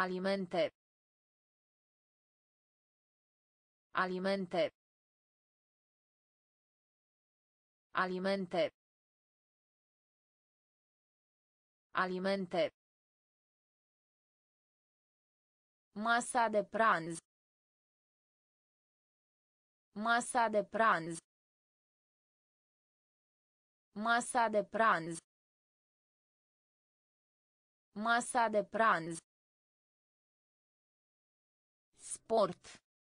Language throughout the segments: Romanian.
Alimente. Alimente. Alimente. Alimente. Masa de pranz. Masa de pranz. Masa de pranz. Masa de pranz. Sport.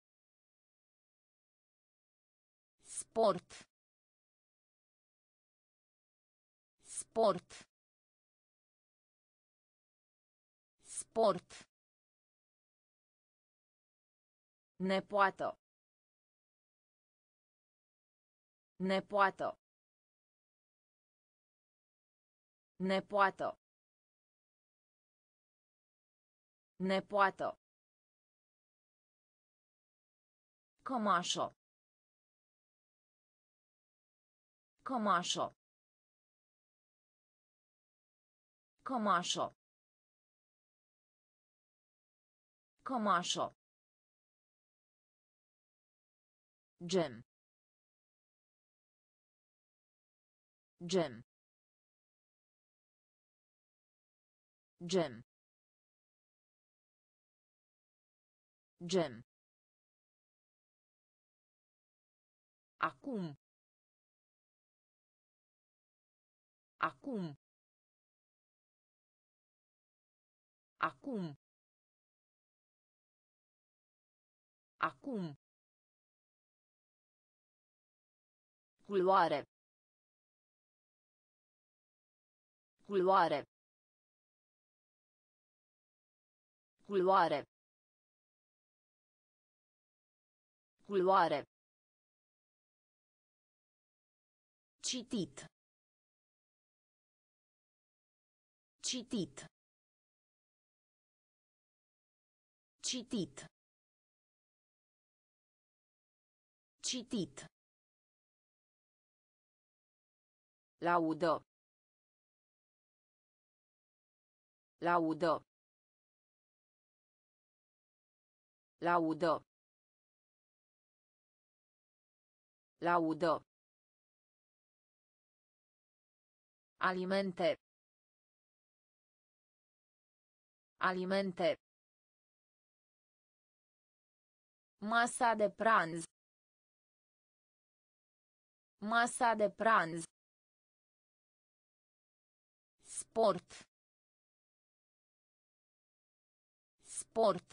Sport. Sport. Sport. Nepoată. Nepoată. Nepoată. Nepoată. Cămașă. Cămașă. Cămașă. Cămașă. Gem. Gem. Gem. Gem. Acum. Acum. Acum. Acum. Culoare. Culoare. Culoare. Culoare. Citit. Citit. Citit. Citit. Laudă. Laudă. Laudă. Laudă. Alimente. Alimente. Masa de pranz. Masa de pranz. Sport. Sport.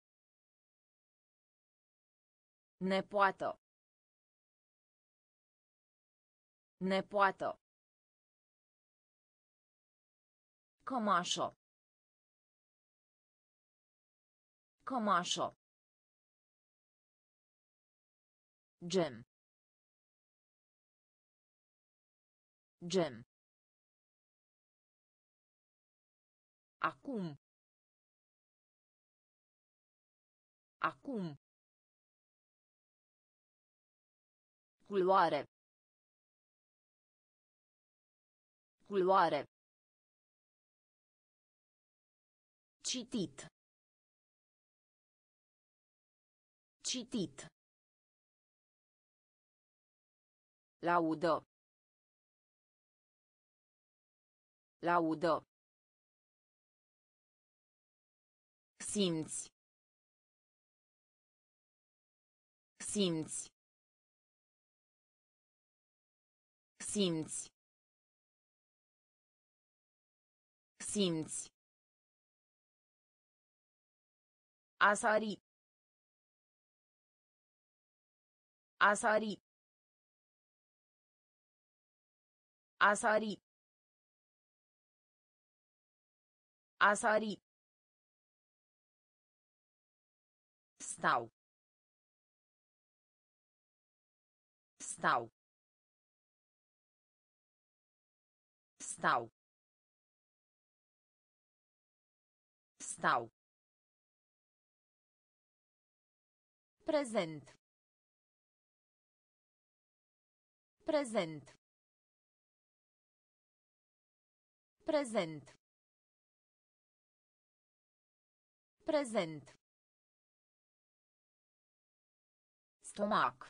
Nepoată. Nepoată. Cămașă. Cămașă. Gem. Gem. Acum. Acum. Culoare. Culoare. Citit. Citit. Laudă. Laudă. Simți. Simți. Simți. Simți. A sari. A sari. A sari. A sari. Stau. Stau. Stau. Stau. Prezent. Prezent. Prezent. Prezent. Stomac.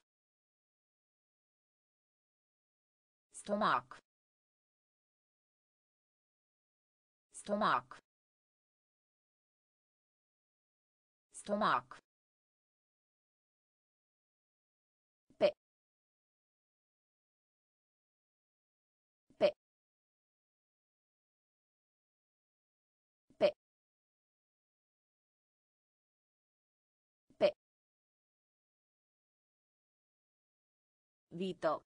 Stomac. Stomac. Stomac. Pe. Pe. Pe. Pe. Vito.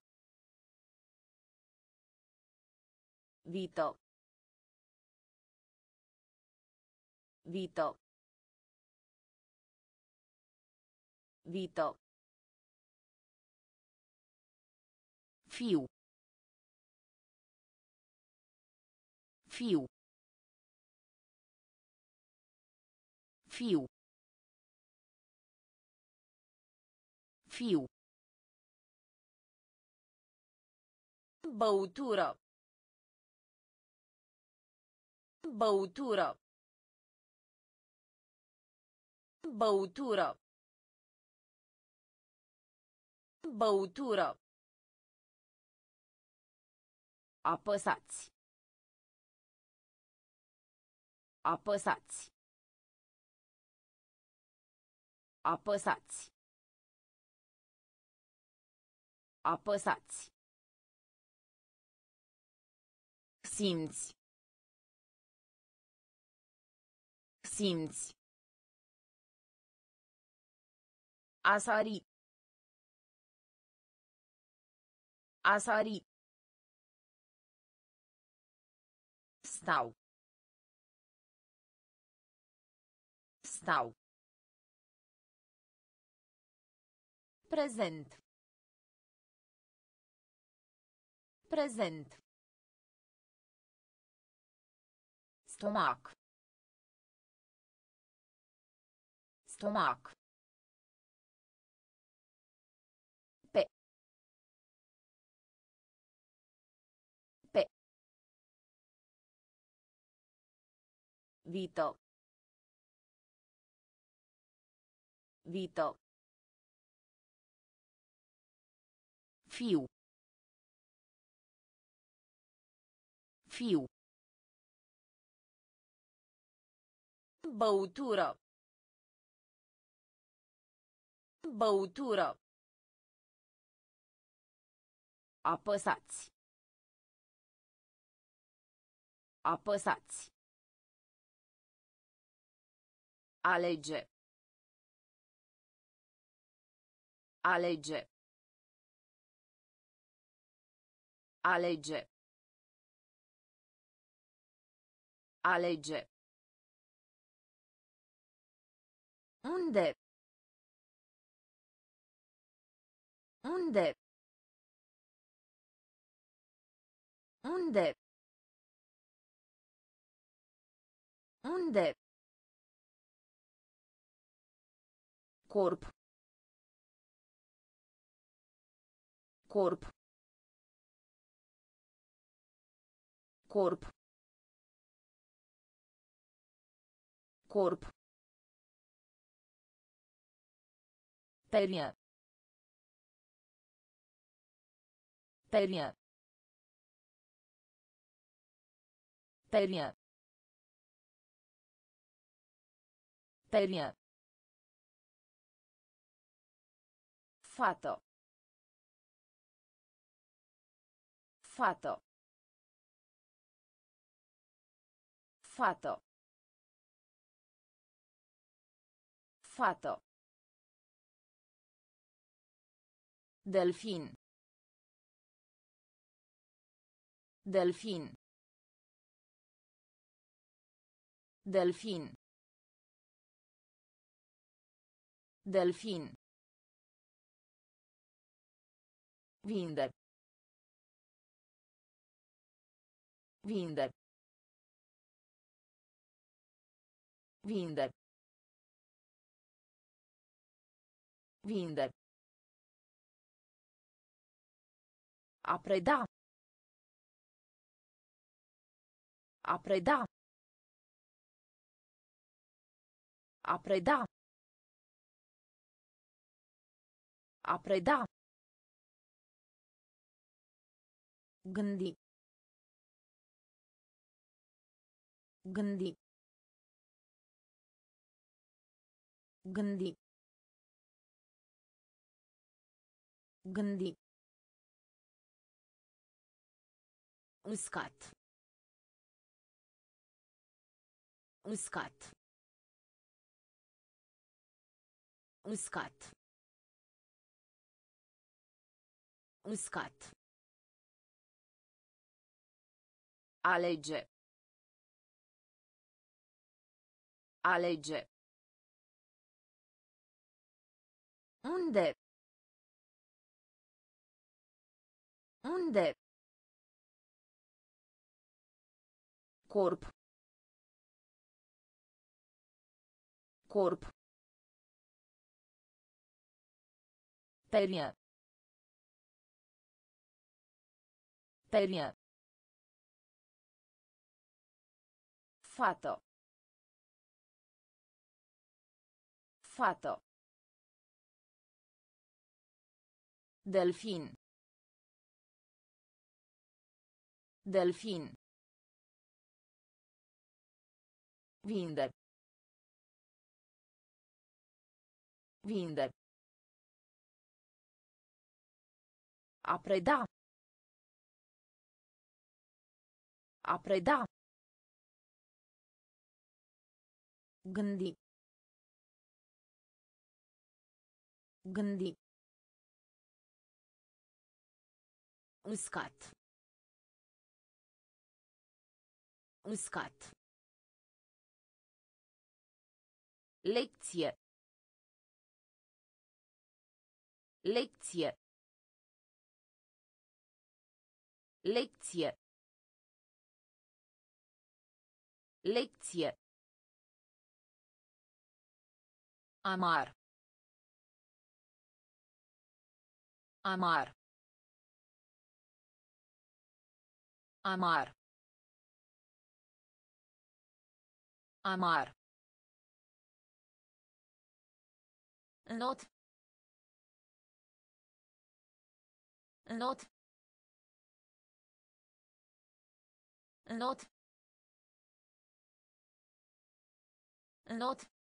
Vito. Vito. Vito. Fiu. Fiu. Fiu. Fiu. Băutură. Băutură. Băutură. Băutură. Apăsați. Apăsați. Apăsați. Apăsați. Simți. Simți. A sari. A sari. Stau. Stau. Prezent. Prezent. Stomac. Stomac. Pe. Pe. Vito. Vito. Fiu. Fiu. Băutură. Băutură. Apăsați. Apăsați. Alege. Alege. Alege. Alege. Unde? Unde? Unde? Unde? Corp. Corp. Corp. Corp. Perie. Perie. Perie. Perie. Fată. Fată. Fată. Fată. Delfin. Delfin. Delfin. Delfin. Vinde. Vinde. Vinde. Vinde. A preda. A preda. A preda. A preda. Gândi. Gândi. Gândi. Gândi. Uscat. Uscat. Uscat. Uscat. Alege. Alege. Unde? Unde? Corp. Corp. Perie. Perie. Fată. Fată. Delfin. Delfin. Vinde. Vinde. A preda. A preda. Gândi. Gândi. Uscat. Uscat. Lecție. Lecție. Lecție. Lecție. Amar. Amar. Amar. Amar. Not. Not. Not. Not.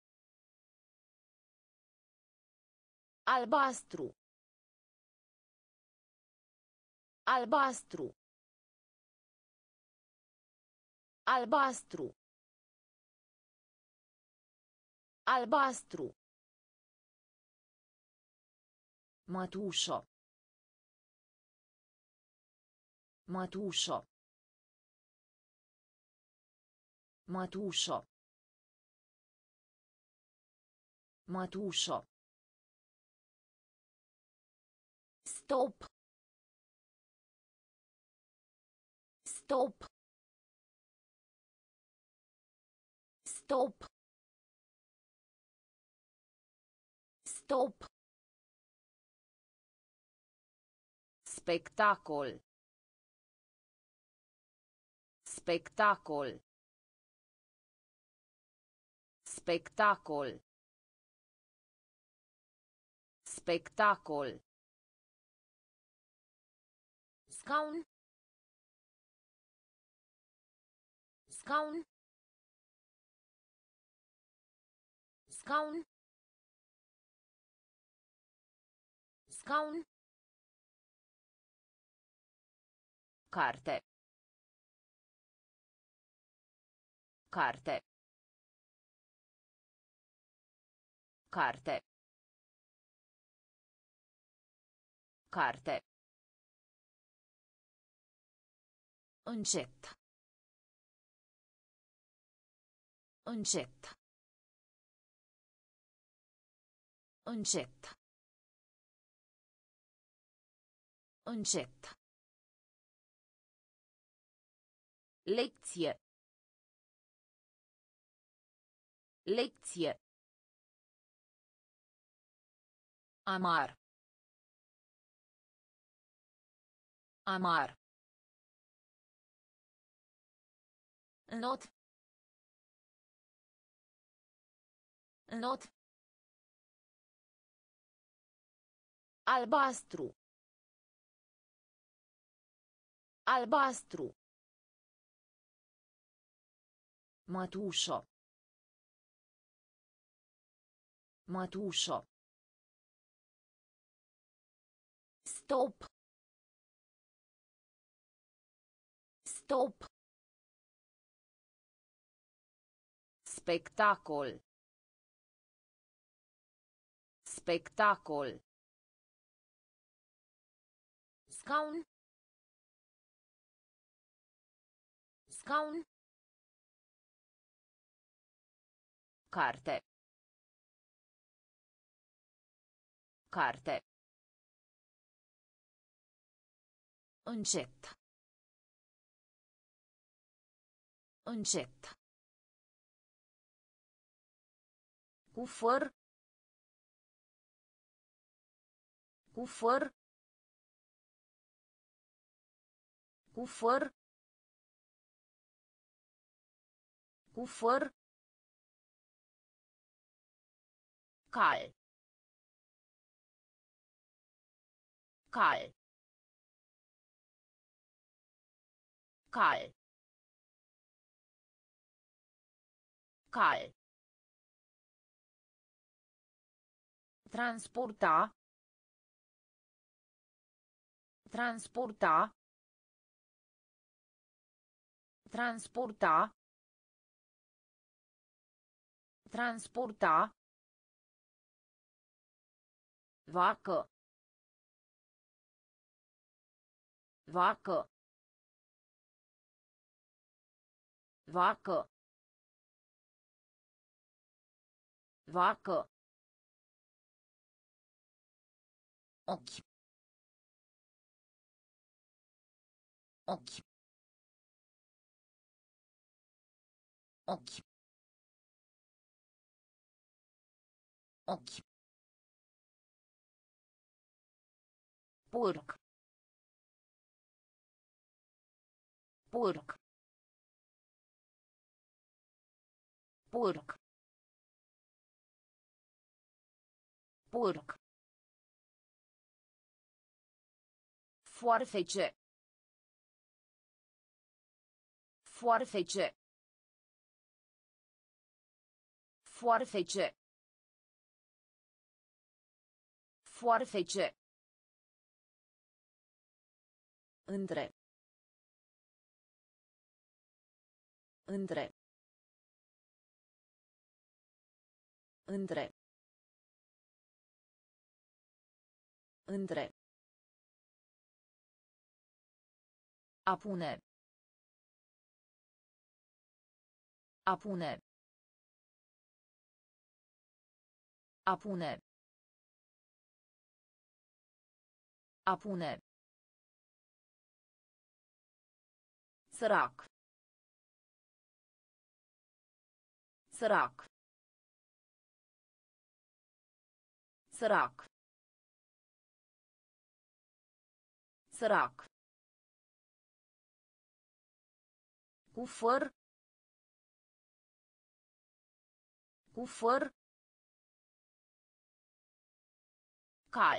Albastru. Albastru. Albastru. Albastru. Mătușă. Mătușă. Mătușă. Mătușă. Stop. Stop. Stop. Stop. Spectacol. Spectacol. Spectacol. Spectacol. Scaun. Scaun. Scaun. Scaun. Carte. Carte. Carte. Carte. Încet. Încet. Încet. Încet. Lecție. Lecție. Amar. Amar. Not. Not. Albastru. Albastru. Mătușo. Mătușo. Stop. Stop. Spectacol. Spectacol. Scaun. Scaun. Carte. Carte. Încet. Încet. Cufăr. Cufăr. Cufăr. Cufăr. Cal. Cal. Cal. Cal. Transporta. Transporta. Transporta. Transporta. Vacă. Vacă. Vacă. Vacă. Ochi. Ochi. Ochi. Ochi. Porc. Porc. Porc. Porc. Foarfece. Foarfece. Foarfece. Foarfece. Între. Între. Între. Între. A pune. A pune. A pune. A pune. Sărac. Sărac. Sărac. Sărac. Cufăr. Cufăr. Cal.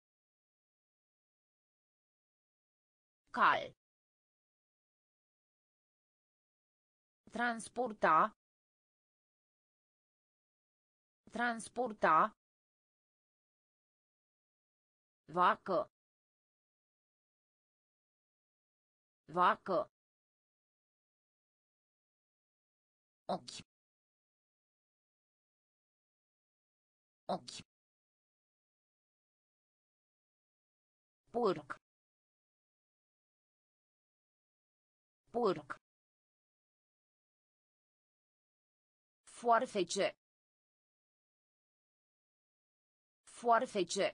Cal. Transporta. Transporta. Vacă. Vacă. Ochi. Ochi. Porc. Porc. Foarfece. Foarfece.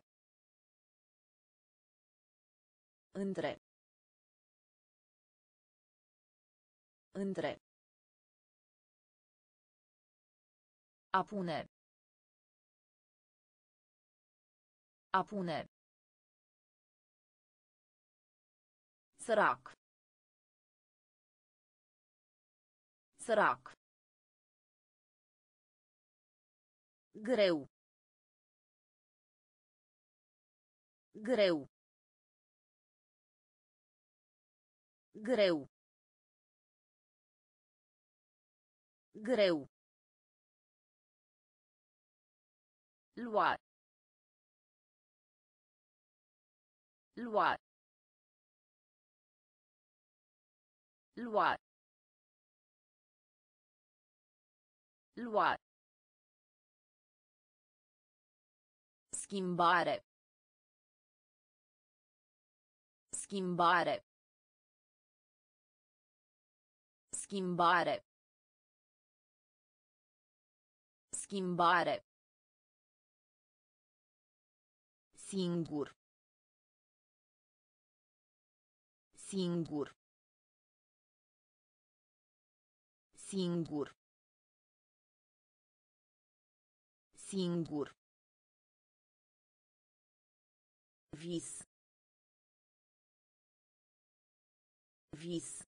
Între. Între. A pune. A pune. Sărac. Sărac. Greu. Greu. Greu. Greu. Lua. Lua. Lua. Lua. Schimbare. Schimbare. Schimbare. Schimbare. Singur. Singur. Singur. Singur. Vis. Vis.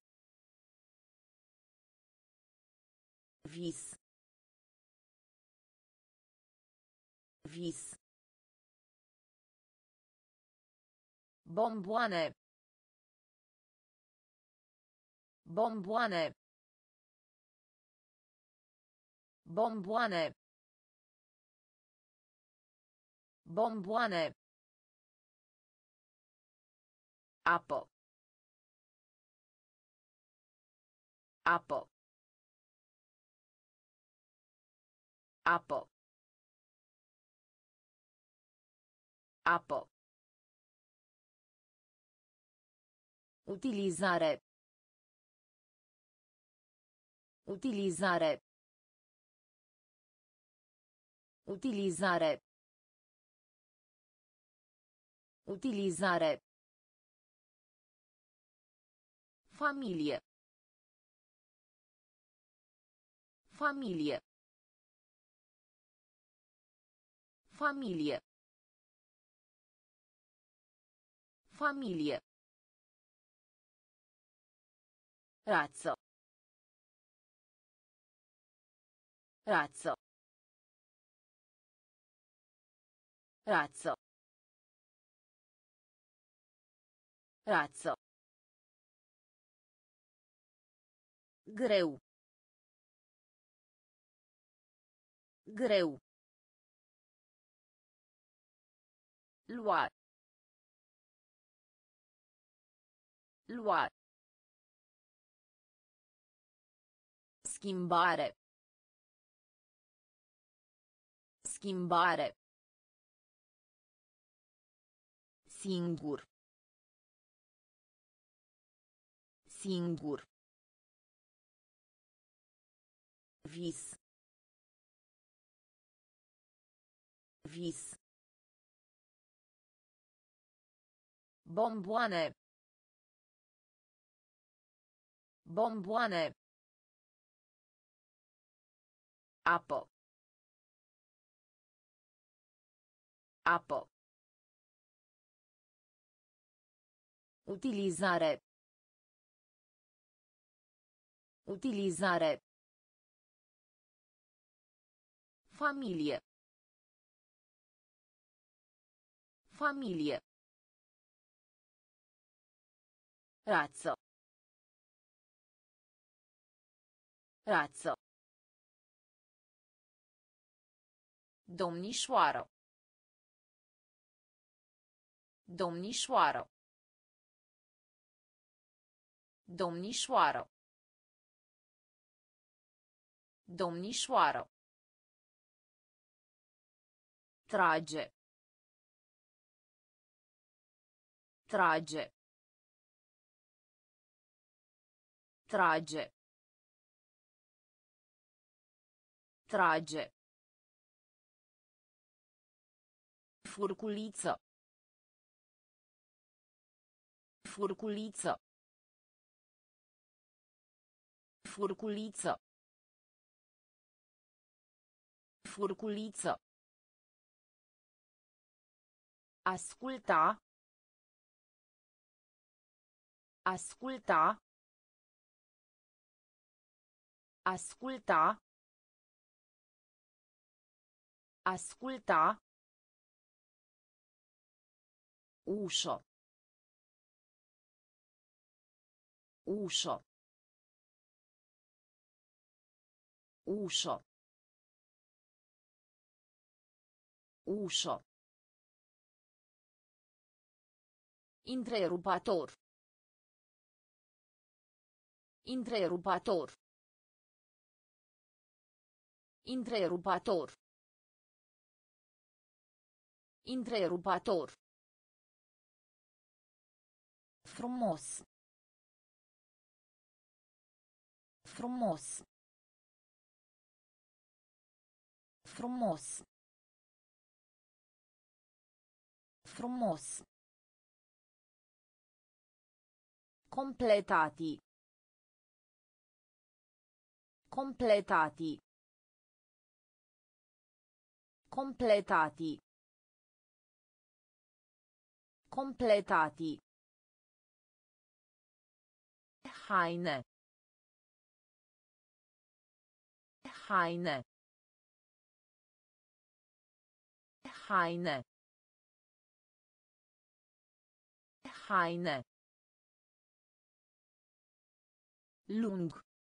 Vis. Vis. Bomboane. Bomboane. Bomboane. Bomboane. Apă. Apă. Apă. Apă. Utilizare. Utilizare. Utilizare. Utilizare. Familie. Familie. Familie. Familie. Razzo. Razzo. Razzo. Razzo. Greu. Greu. Lua. Lua. Schimbare. Schimbare. Singur. Singur. Vis. Vis. Bomboane. Bomboane. Apă. Apă. Utilizare. Utilizare. Familie. Familie. Razzo. Razzo. Domnișoară. Domnișoară. Domnișoară. Domnișoară. Trage. Trage. Trage. Trage. Furculiță. Furculiță. Furculiță. Furculiță. Asculta. Asculta. Asculta. Asculta. Ușă. Ușă. Ușă. Ușă. Întrerupator. Întrerupator. Întrerupator. Întrerupator. Frumos. Frumos. Frumos. Frumos. Completati. Completati. Completati. Completati. Haine. Haine. Haine. Haine. Lung.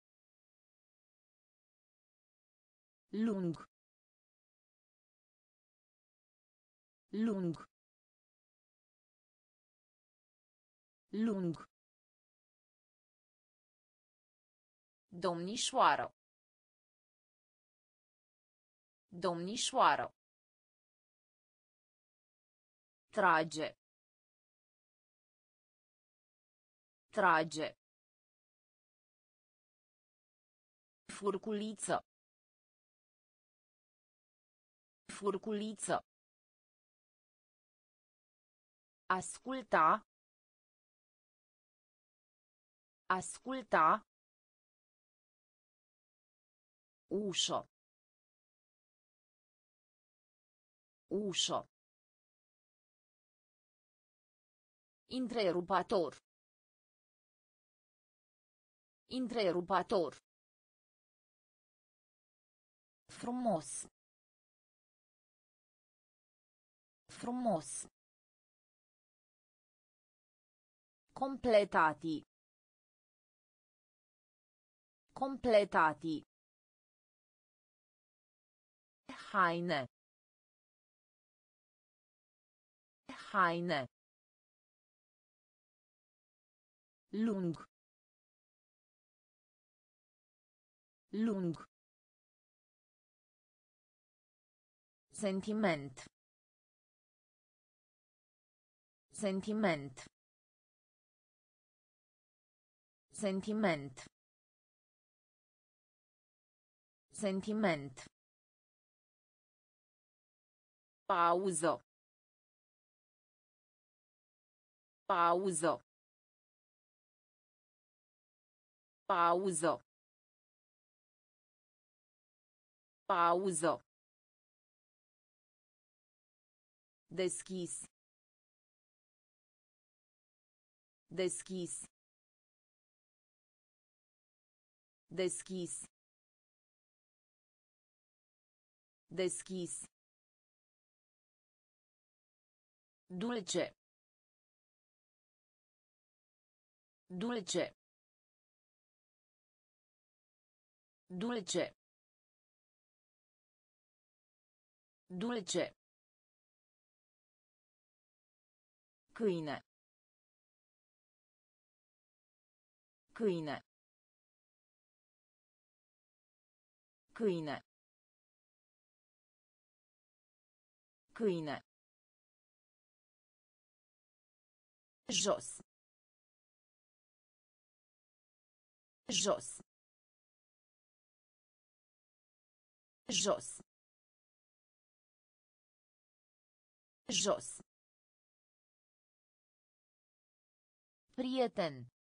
Lung. Lung. Lung. Domnișoară. Domnișoară. Trage. Trage. Furculiță. Furculiță. Asculta. Asculta. Ușă. Ușă. Întrerupator. Întrerupator. Frumos. Frumos. Completati. Completati. Haine. Haine. Lung. Lung. Sentiment. Sentiment. Sentiment. Sentiment. Pauză. Pauză. Pauză. Pauză. Deschis. Deschis. Deschis. Deschis. Dulce. Dulce. Dulce. Dulce. Câine. Câine. Câine. Câine. Jos. Jos. Jos. Jos. Prieten.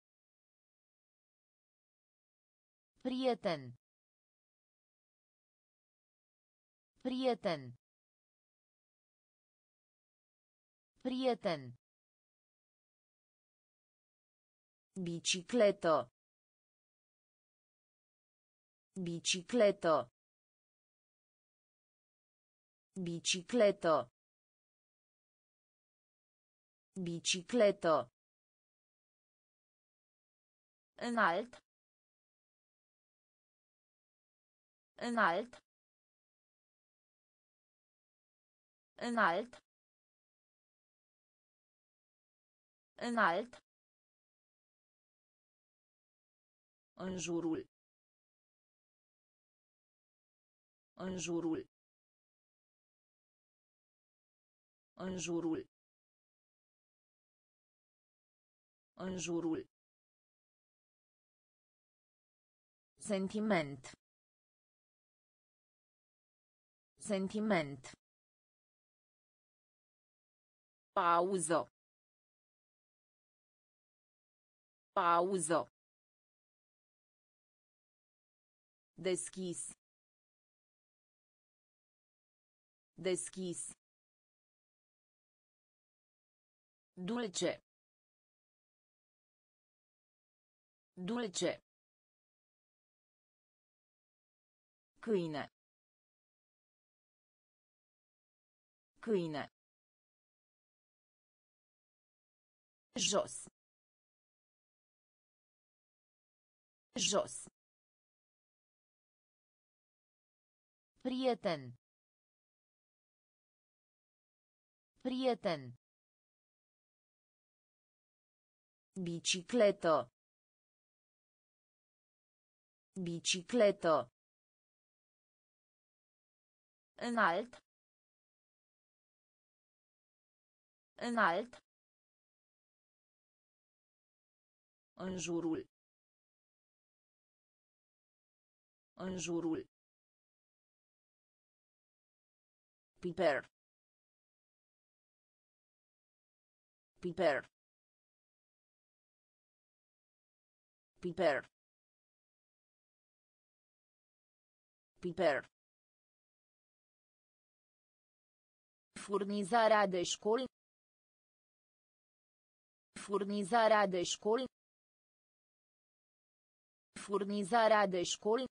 Prieten. Prieten. Prieten. Bicicletă. Bicicletă. Bicicletă. Bicicletă. Înalt. Înalt. Înalt. Înalt. În jurul. În jurul. În jurul. În jurul. Sentiment. Sentiment. Pauză. Pauză. Deschis. Deschis. Dulce. Dulce. Câine. Câine. Jos. Jos. Prieten. Prieten. Bicicletă. Bicicletă. Înalt. Înalt. În jurul. În jurul. Piper. Piper. Piper. Piper. Furnizarea de școli. Furnizarea de școli. Furnizarea de școli.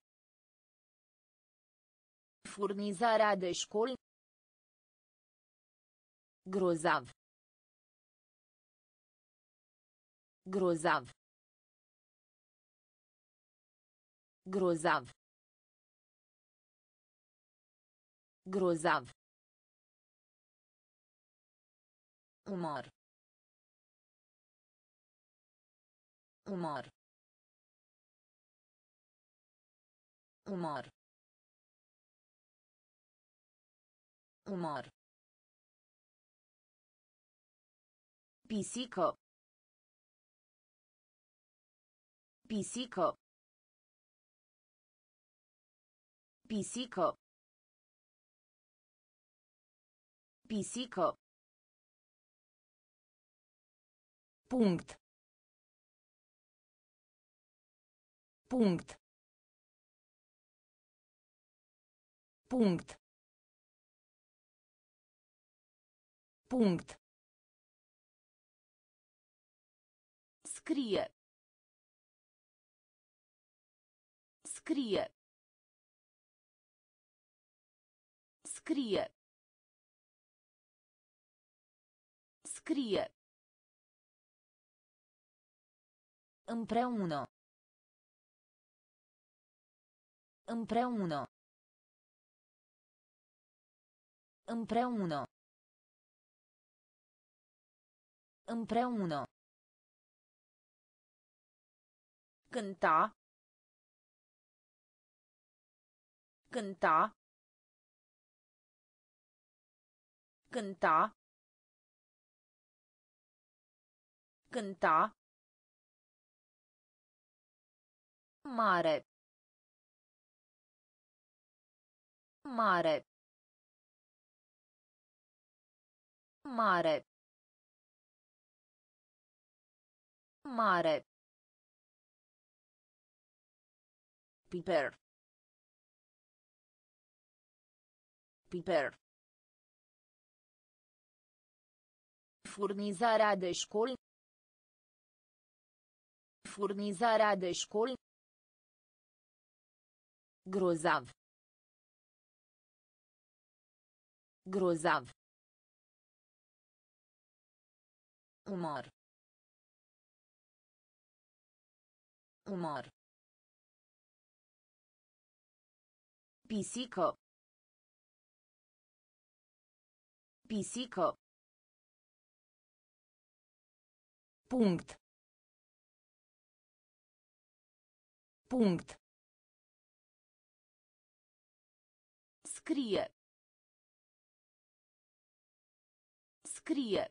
Furnizarea de școli. Grozav. Grozav. Grozav. Grozav. Umor. Umor. Umor. Umor. Pisică. Pisică. Pisică. Pisică. Punct. Punct. Punct. Punct. Scrie. Scrie. Scrie. Scrie. Împreună. Împreună. Împreună. Împreună. Cânta. Cânta. Cânta. Cânta. Mare. Mare. Mare. Mare. Piper. Piper. Furnizarea de școli. Furnizarea de școli. Grozav. Grozav. Umor. Umor. Pisică. Pisică. Punct. Punct. Scrie. Scrie.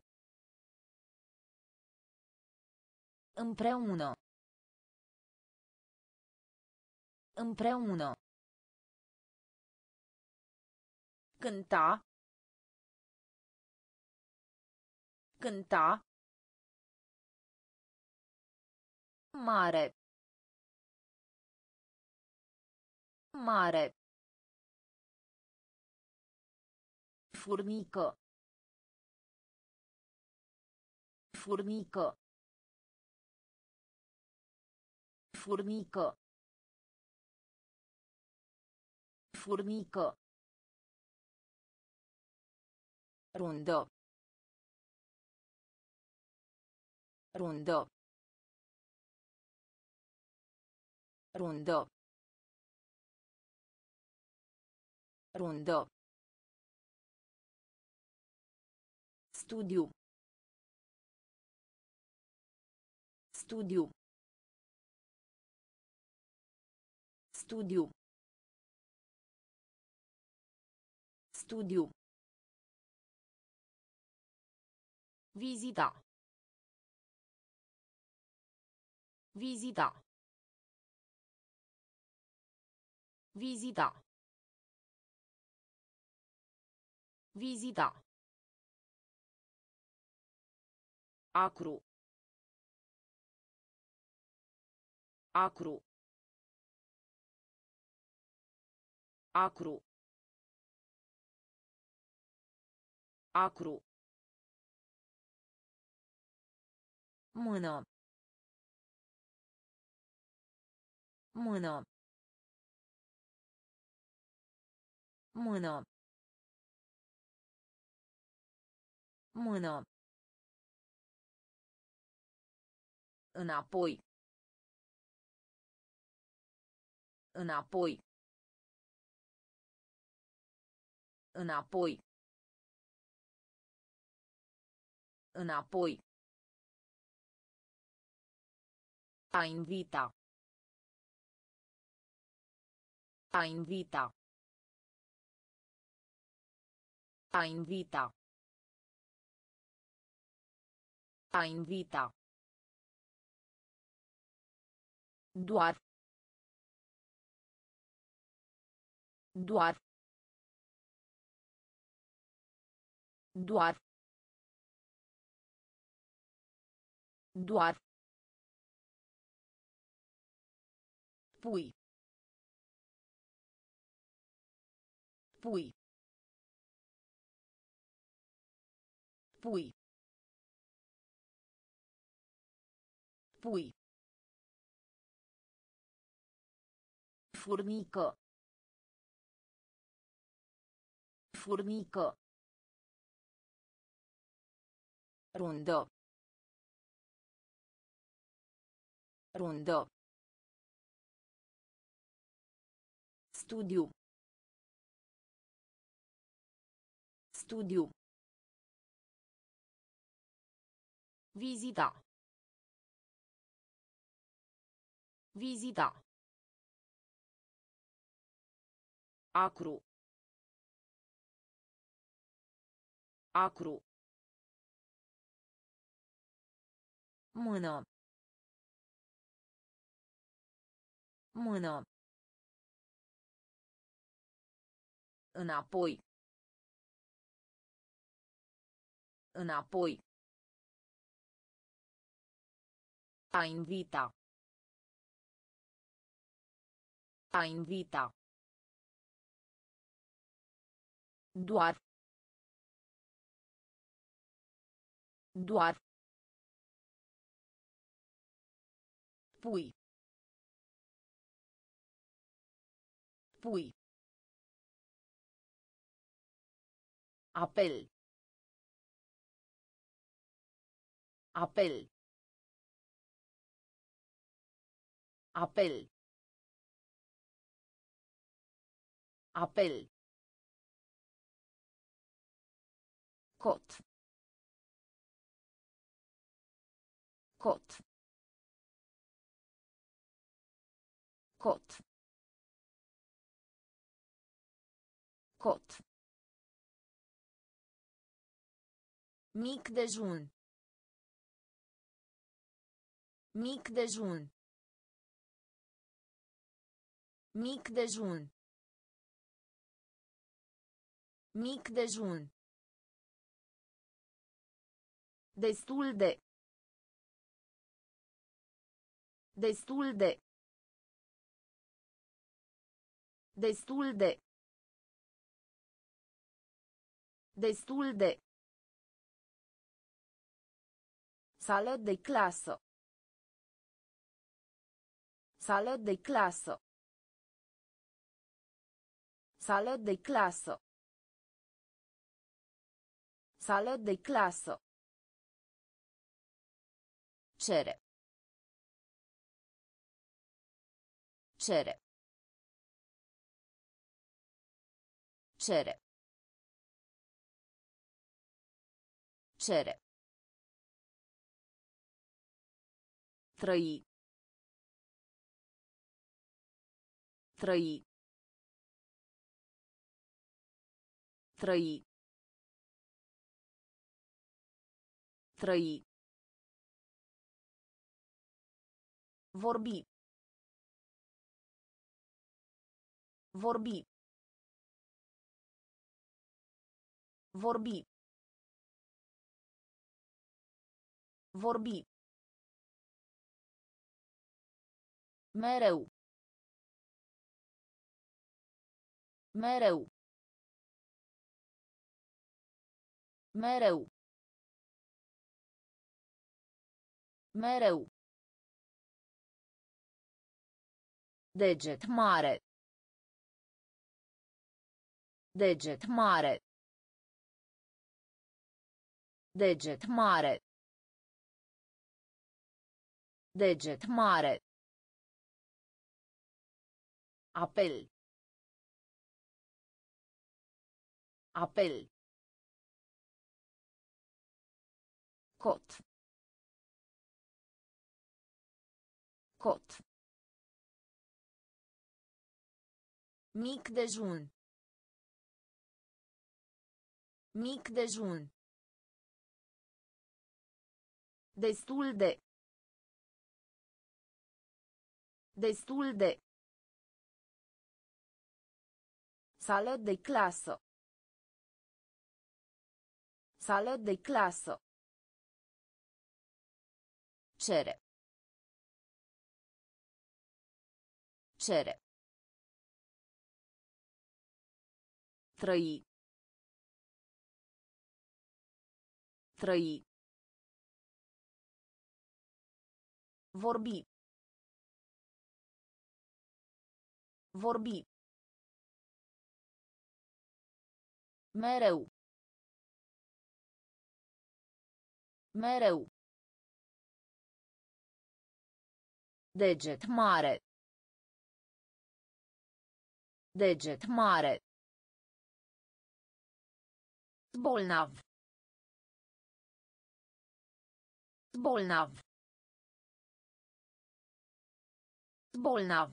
Împreună. Împreună. Cânta. Cânta. Mare. Mare. Furnică. Furnică. Furnică. Furnică. Rundă. Rundă. Rundă. Rundă. Studiu. Studiu. Studiu. Studiu. Vizita. Vizita. Vizita. Vizita. Acru. Acru. Acru. Acru. Mână. Mână. Mână. Mână. Înapoi. Înapoi. Înapoi. Înapoi. A invita. A invita. A invita. A invita. Doar. Doar. Doar. Doar. Pui. Pui. Pui. Pui. Furnică. Furnică. Rundă. Rundă. Studiu. Studiu. Vizita. Vizita. Acru. Acru. Mână. Mână. Înapoi. Înapoi. A invita. A invita. Doar. Doar. Pui. Pui. Apel. Apel. Apel. Apel. Cot. Cot. Cot. Cot. Mic dejun. Mic dejun. Mic dejun. Mic dejun. Destul de. Destul de. Destul de. Destul de. Sală de clasă. Sală de clasă. Sală de clasă. Sală de clasă. Cere. Cere. Cere. Cere. Trăi. Trăi. Trăi. Trăi. Vorbi. Vorbi. Vorbi. Vorbi. Mereu. Mereu. Mereu. Mereu. Deget mare. Deget mare. Deget mare. Deget mare. Apel. Apel. Cot. Cot. Mic dejun. Mic dejun. Destul de. Destul de. Sală de clasă. Sală de clasă. Cere. Cere. Trăi. Trăi. Vorbi. Vorbi. Mereu. Mereu. Deget mare. Deget mare. Bolnav. Bolnav. Bolnav.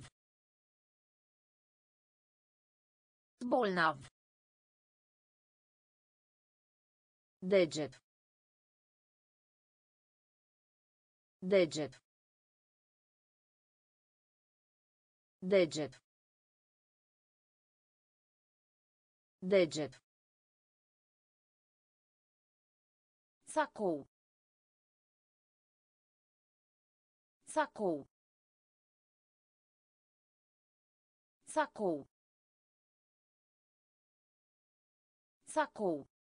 Bolnav. Deget. Deget. Deget. Deget. Sacou. Sacou. Sacou. Sacou.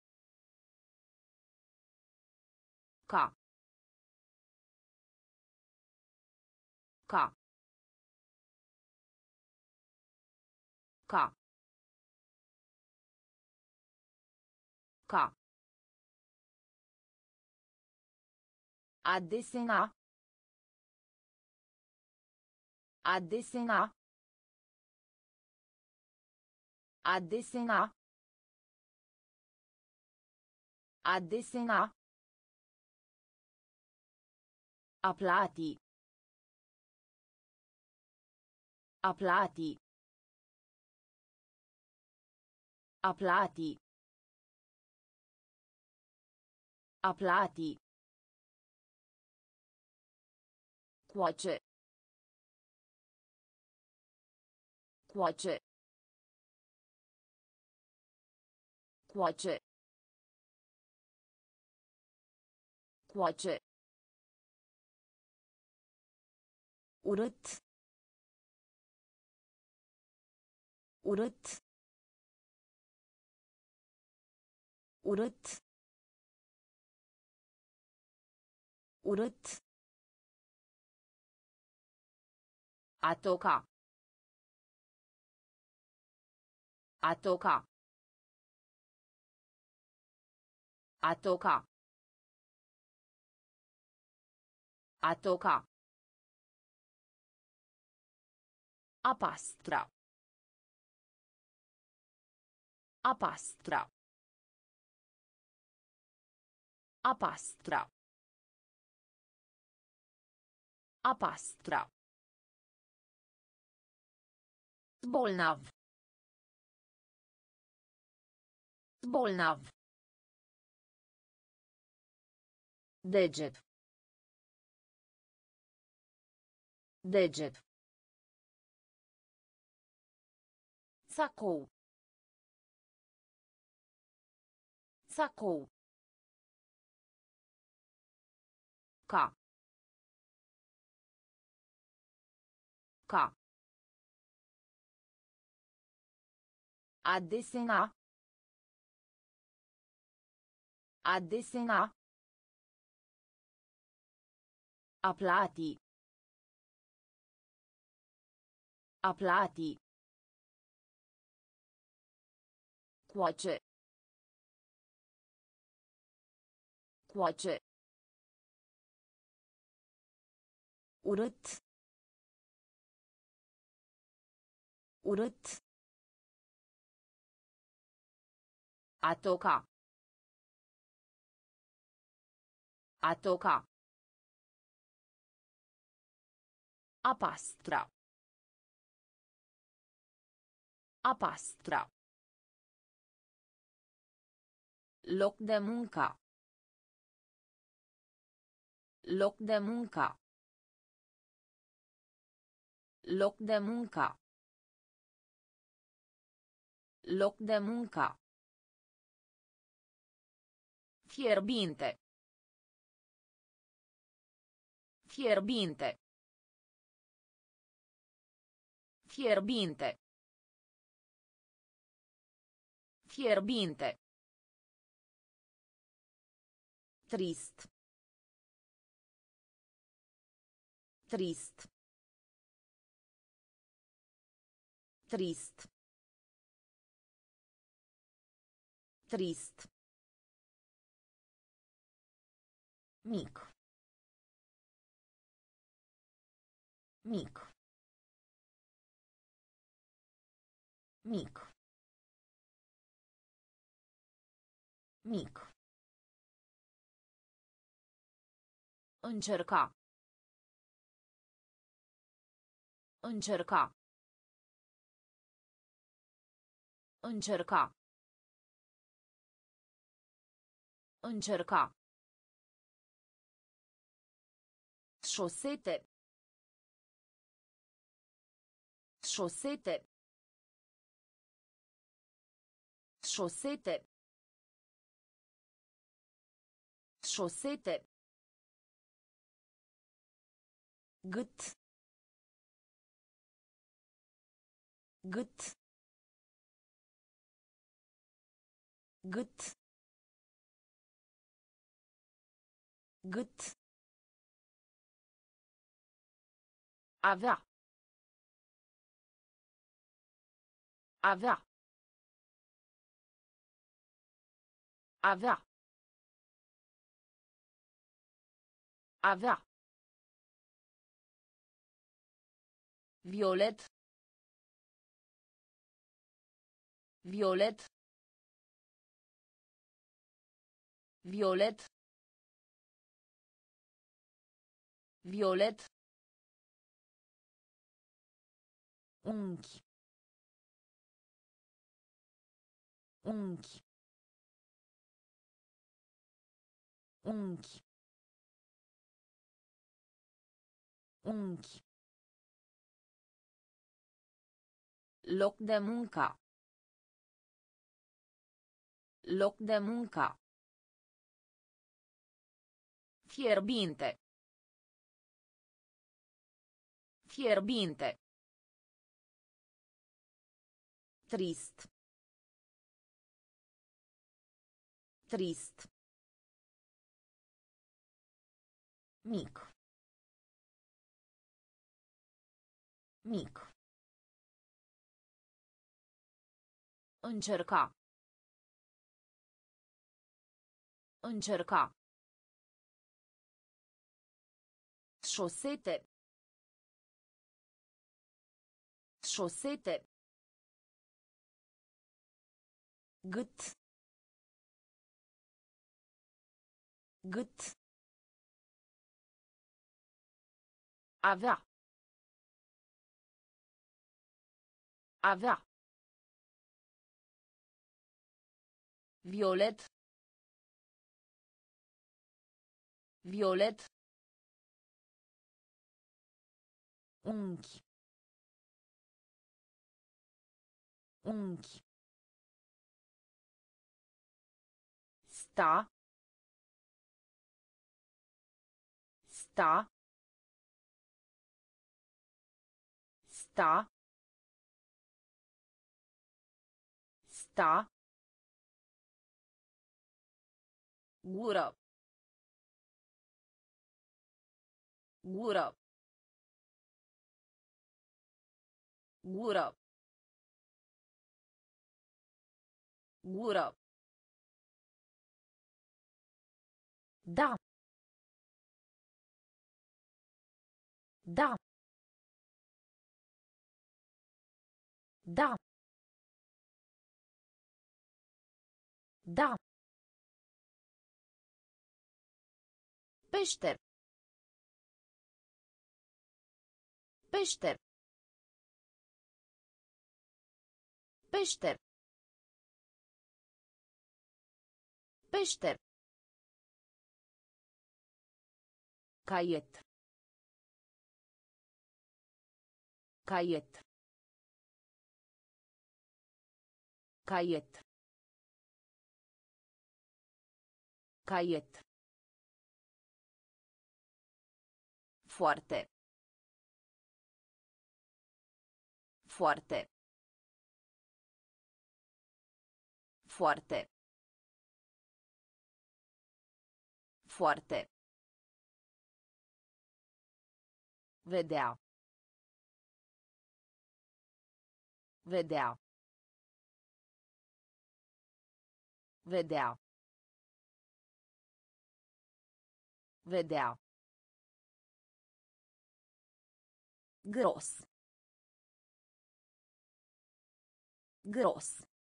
Ca. Ca. Ca. Ca. A desena. A desena. A desena. A desena. A plati. A plati. A plati. A plati. Cuoce. Cuoce. Cuoce. Cuoce. Urât. Urât. Urât. Urât. A toca. A toca. A toca. A toca. A pastra. A pastra. A pastra. A pastra. Bolnav. Bolnav. Deget. Deget. Sacou. Sacou. Ca. Ca. A desena. A desena. A plati. A plati. Cuoce. Cuoce. Urât. Urât. A toca. A toca. A pastra. A pastra. Loc de muncă. Loc de muncă. Loc de muncă. Loc de muncă. Fierbinte. Fierbinte. Fierbinte. Fierbinte. Trist. Trist. Trist. Trist. Mic. Mic. Mic. Mic. Încerca. Încerca. Încerca. Încerca. Șosete. Șosete. Șosete. Șosete. Gât. Gât. Gât. Gât. Avea. Avea. Avea. Avea. Violet. Violet. Violet. Violet. Unchi. Unchi. Unchi. Unchi. Loc de muncă. Loc de muncă. Fierbinte. Fierbinte. Trist. Trist. Mic. Mic. Încerca. Încerca. Șosete. Șosete. Gât. Gât. Avea. Avea. Violet. Violet. Unchi. Unchi. Sta. Sta. Sta. Sta. Gură. Gură. Gură. Gură. Da. Da. Da. Da. Peșter. Peșter. Peșter. Peșter. Caiet. Caiet. Caiet. Caiet. Foarte. Foarte. Foarte. Foarte. Vedea. Vedea. Vedea. Vedea. Gros. Gros.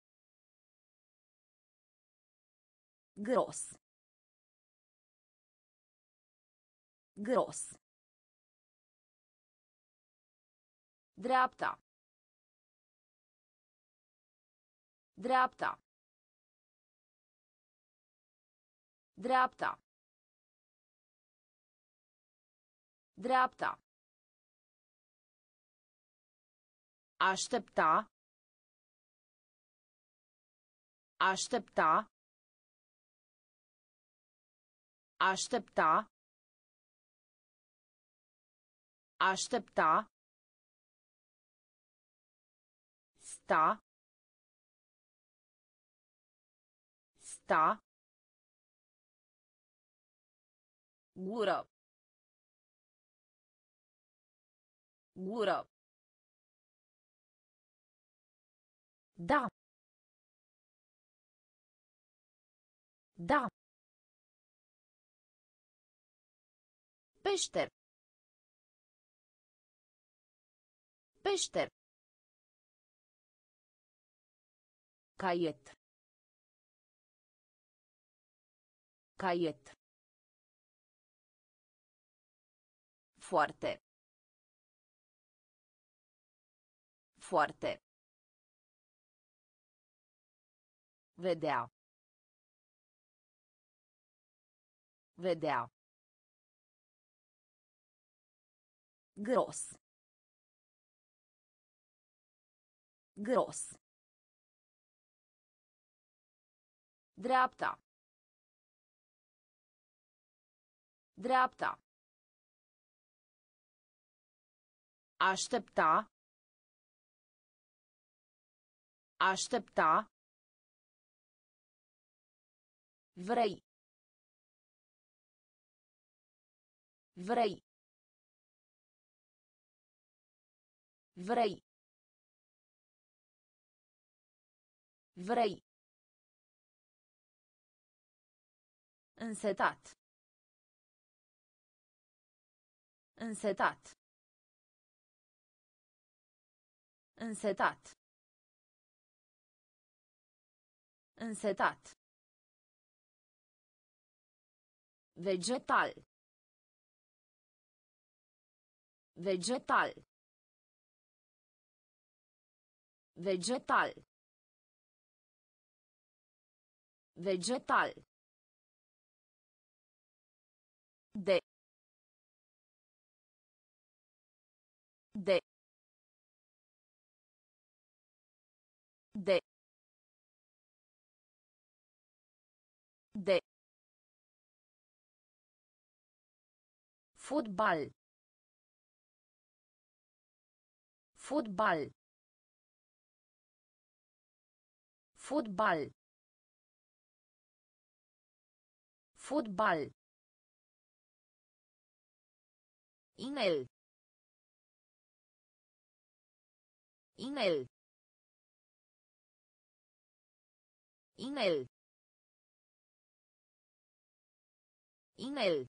Gros. Gros. Dreapta. Dreapta. Dreapta. Dreapta. Aștepta. Aștepta. Aștepta. Aștepta. Sta. Sta. Gură. Gură. Da. Da. Peșter. Peșter. Caiet. Caiet. Foarte. Foarte. Vedea. Vedea. Gros. Gros. Dreapta. Dreapta. Aștepta. Aștepta. Vrei. Vrei. Vrei. Vrei. Însetat. Însetat. Însetat. Însetat. Vegetal. Vegetal. Vegetal. Vegetal. De. De. De. De. Fotbal. Fotbal. Fotbal. Fotbal. Inel. Inel. Inel. Inel.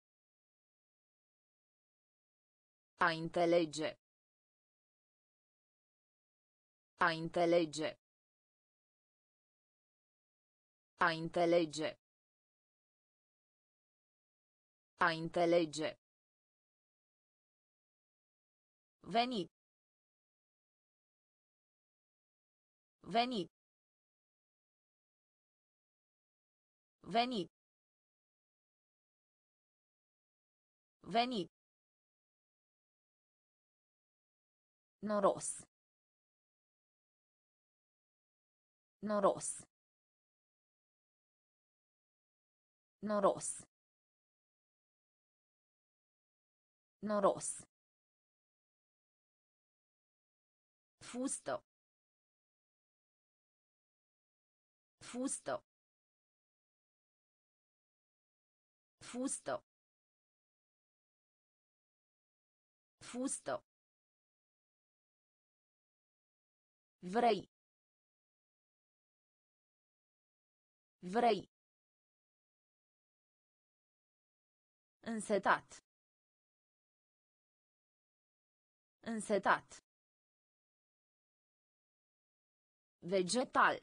A înțelege. A înțelege. A înțelege. A înțelege. Veni. Veni. Veni. Veni. Noros. Noros. Noros. Noros. Fustă. Fustă. Fustă. Fustă. Vrei. Vrei. Însetat. Însetat. Vegetal.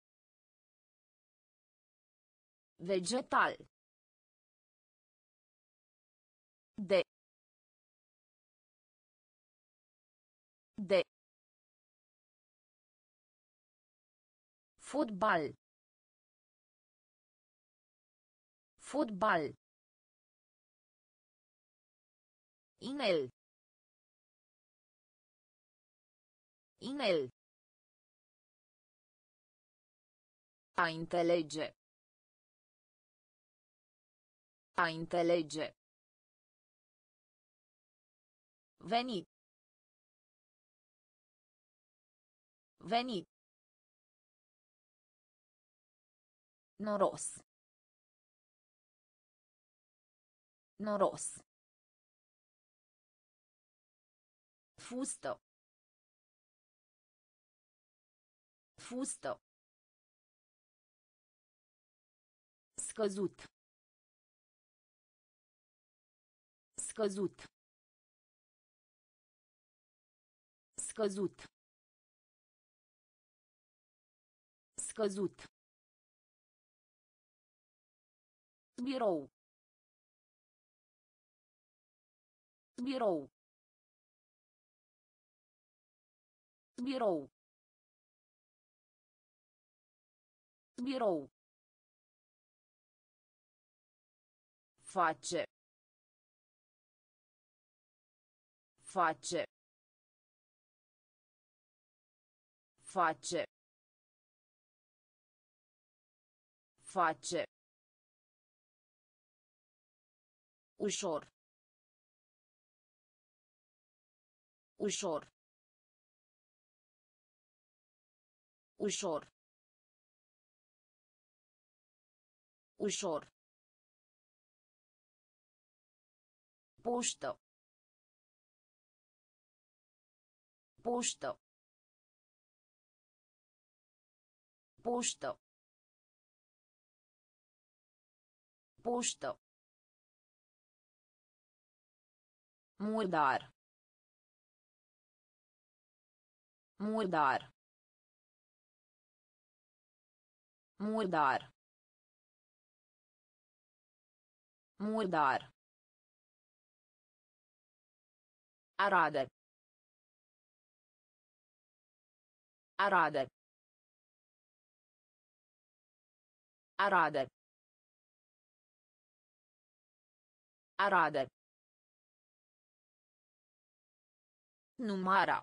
Vegetal. De. De. Fotbal. Fotbal. Inel. Inel. A înțelege. A înțelege. Veni. Veni. Noros. Noros. Fustă. Fustă. Scăzut. Scăzut. Scăzut. Scăzut. Birou. Birou. Birou. Birou. Face. Face. Face. Face. Ușor. Ușor. Ușor. Ușor. Poștă. Poștă. Poștă. Poștă. Murdar. Murdar. Murdar. Murdar. Arade. Arade. Arade. Arade. Numara.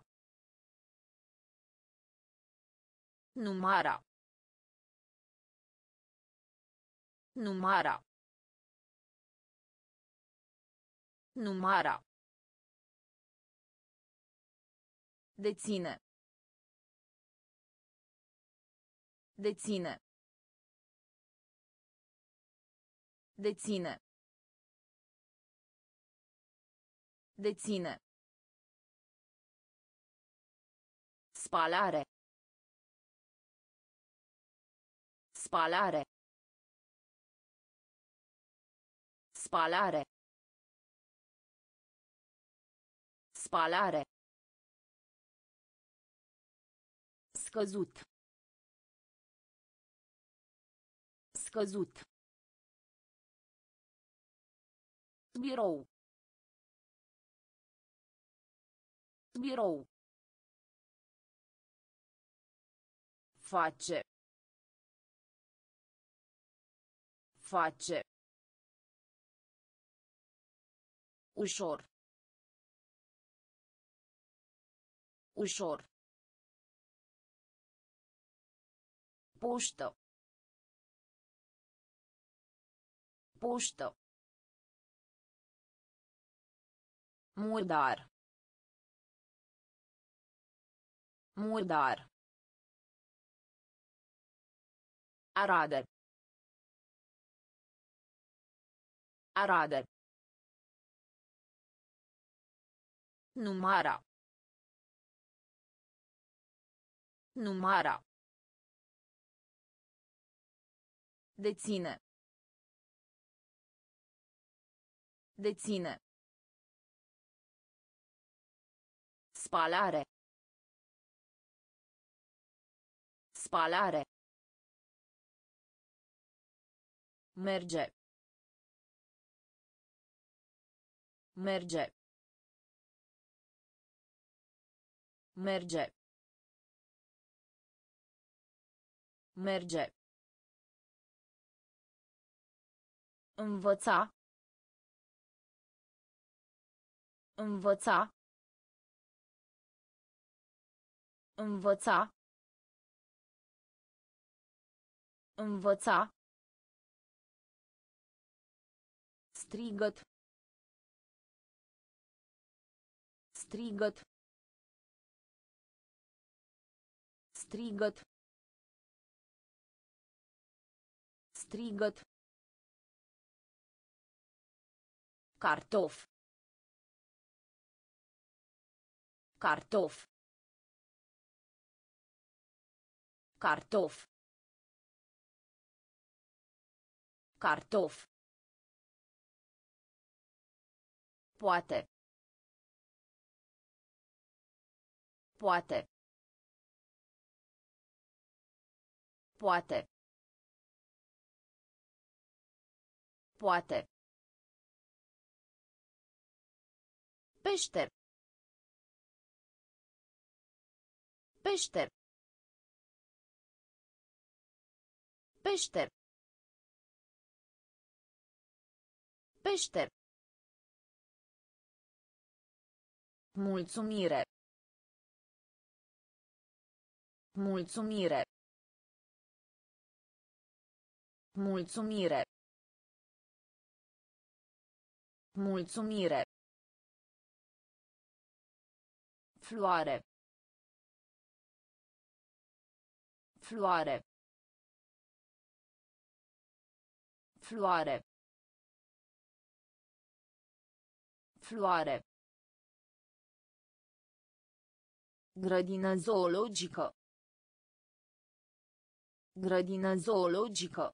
Numara. Numara. Numara. Deține. Deține. Deține. Deține. Spalare. Spalare. Spalare. Spalare. Scăzut. Scăzut. Birou. Birou. Face. Face. Ușor. Ușor. Poștă. Poștă. Murdar. Murdar. Arade. Arade. Numara. Numara. Deține. Deține. Spalare. Spalare. Merge. Merge. Merge. Merge. Învăța. Învăța. Învăța. Învăța. Strigăt. Strigăt. Strigăt. Strigăt. Cartof. Cartof. Cartof. Cartof. Poate. Poate. Poate. Poate. Pește. Pește. Pește. Pește. Mulțumire. Mulțumire. Mulțumire. Mulțumire. Floare. Floare. Floare. Floare. Grădină zoologică. Grădină zoologică.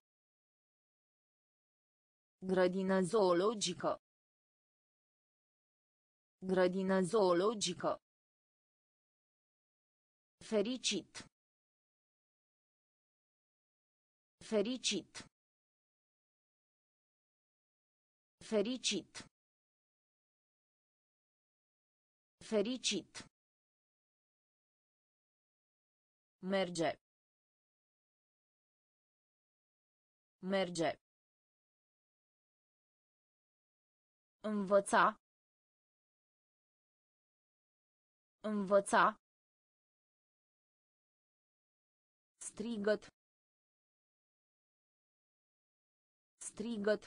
Grădină zoologică. Grădină zoologică. Fericit. Fericit. Fericit. Fericit. Merge. Merge. Învăța. Învăța. Strigăt. Strigăt.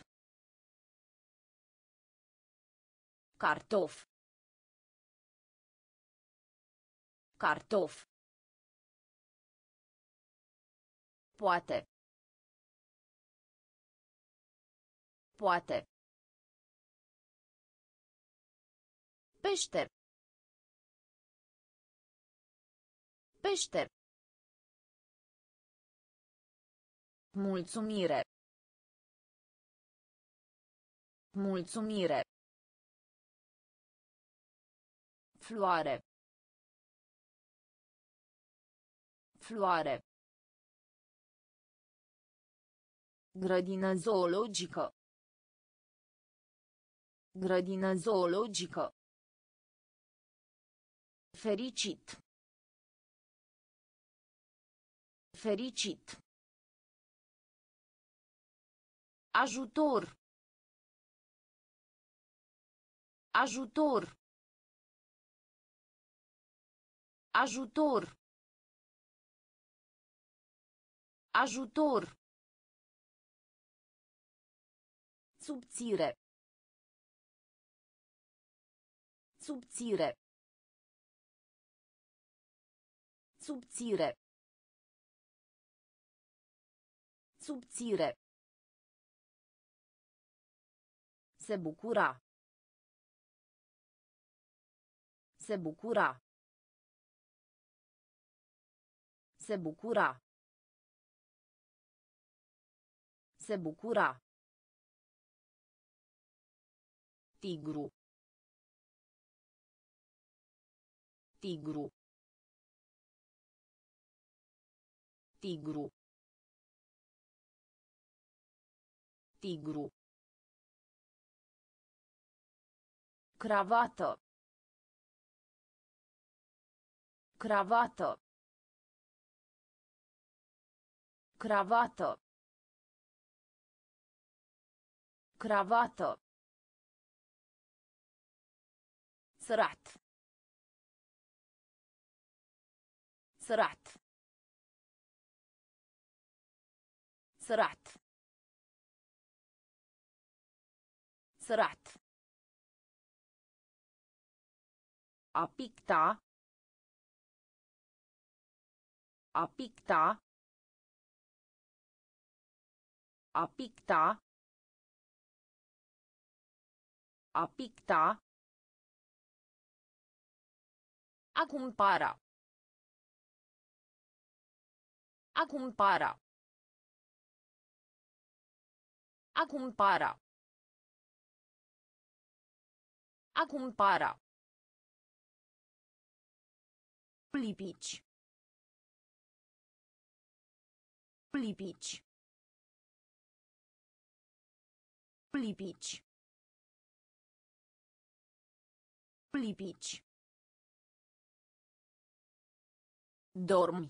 Cartof. Cartof. Poate. Poate. Pește. Pește. Mulțumire. Mulțumire. Floare. Floare. Grădină zoologică. Grădină zoologică. Fericit. Fericit. Ajutor. Ajutor. Ajutor. Ajutor. Subțire. Subțire. Subțire. Subțire. Se bucura. Se bucura. Se bucura. Se bucura. Tigru. Tigru. Tigru. Tigru. Cravată. Cravată. Cravată. Cravată. Sărat. Sărat. Sărat. Sărat. A picta. A picta. A picta. A picta. A cumpăra. A cumpăra. A cumpăra. A cumpăra. Lipici. Lipici. Lipici. Lipici. Dormi.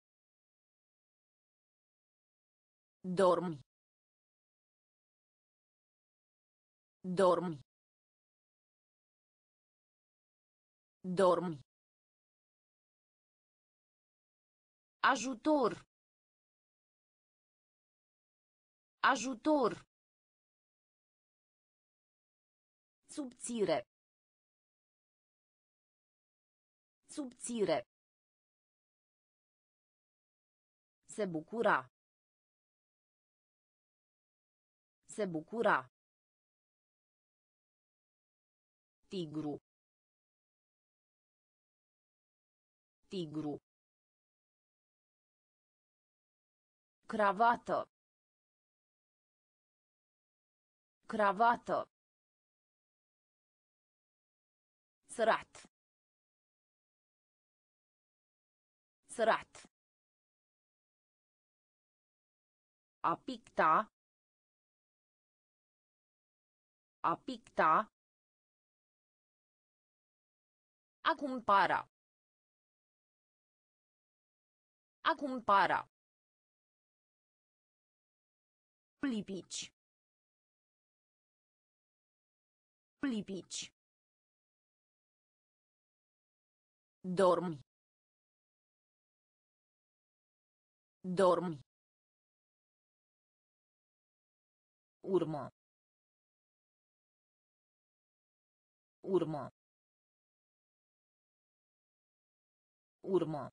Dormi. Dormi. Dormi. Ajutor. Ajutor. Subțire. Subțire. Se bucura. Se bucura. Tigru. Tigru. Cravată. Cravată. Sărat. Sărat. A picta. A picta. A cumpăra. A cumpăra. Lipici. Lipici. Dormi. Dormi. Urmă. Urmă. Urmă.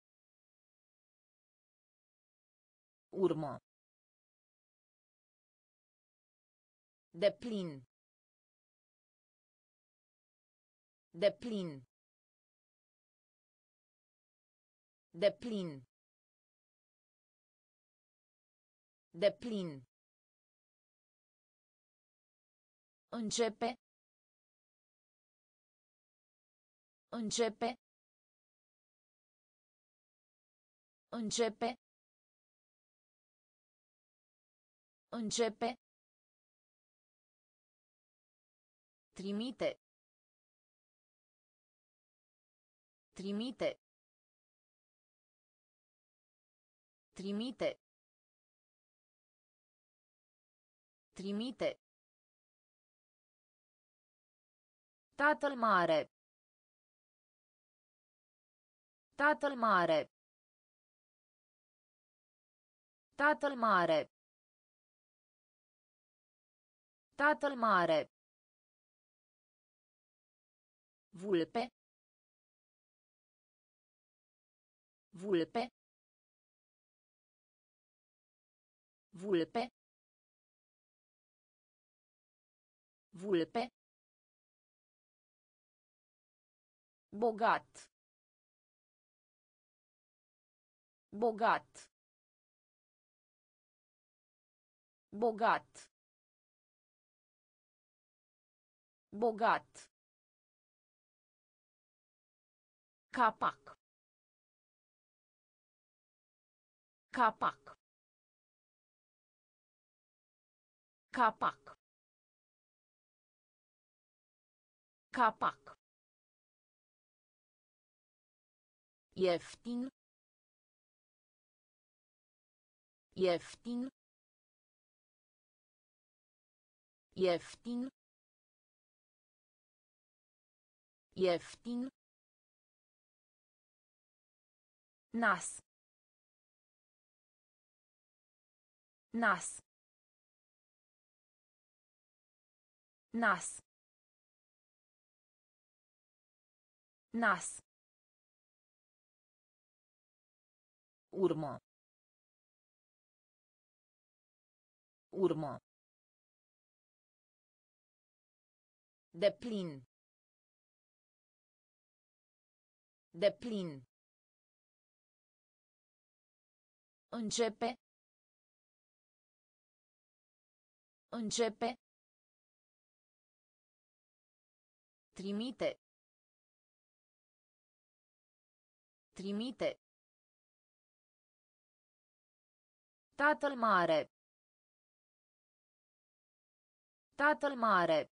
Urmă. Deplin. Deplin. Deplin. Deplin. Începe. Începe. Începe. Începe. Trimite. Trimite. Trimite. Trimite. Tatăl mare. Tatăl mare. Tatăl mare. Tatăl mare. Vulpe. Vulpe. Vulpe. Vulpe. Bogat. Bogat. Bogat. Bogat. Capac. Capac. Capac. Capac. Ieftin. Ieftin. Ieftin. Ieftin. Nas. Nas. Nas. Nas. Urmă. Urmă. Deplin. Deplin. Începe. Începe. Trimite. Trimite. Tatăl mare. Tatăl mare.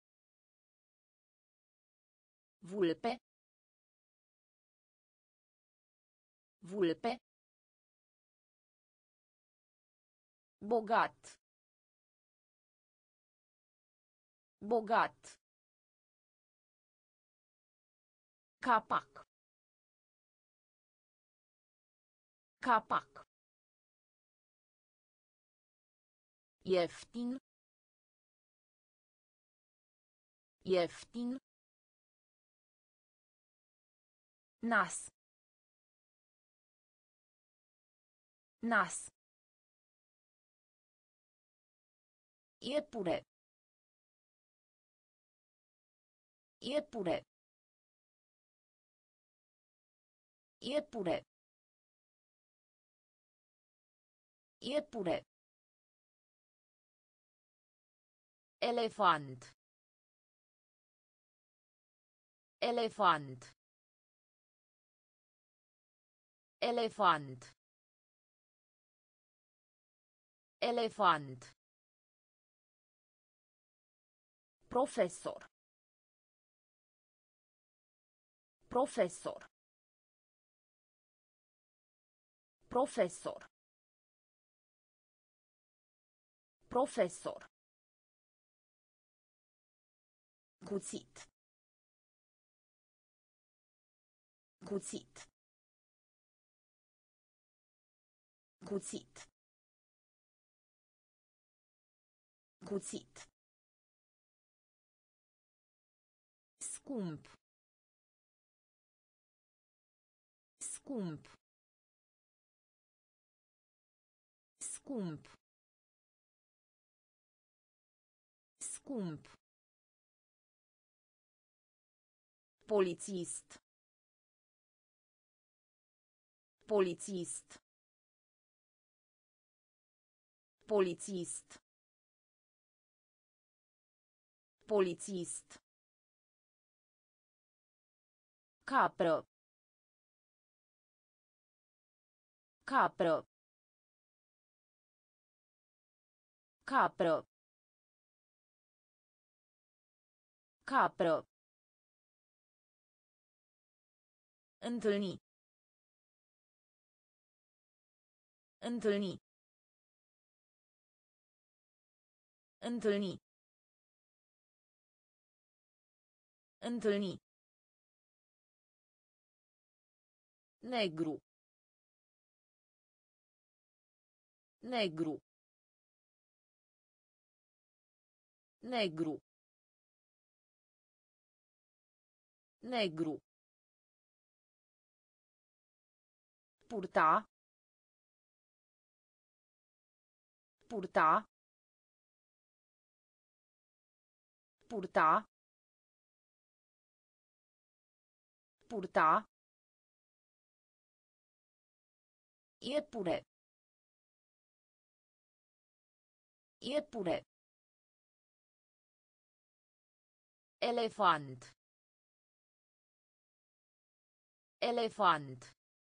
Vulpe. Vulpe. Bogat. Bogat. Capac. Capac. Ieftin. Ieftin. Nas. Nas. Iepure. Iepure. Iepure. Iepure. Elefant. Elefant. Elefant. Elefant. Profesor. Profesor. Profesor. Profesor. Cuțit. Cuțit. Cuțit. Cuțit. Scump. Scump. Scump. Scump. Polițist. Polițist. Polițist. Polițist. Capră. Capră. Capră. Capră. Întâlni. Întâlni. Întâlni. Întâlni. Negru. Negru. Negru. Negru. Purta. Purta. Purta. Purta. Iepure. Iepure. Elefant. Elefant.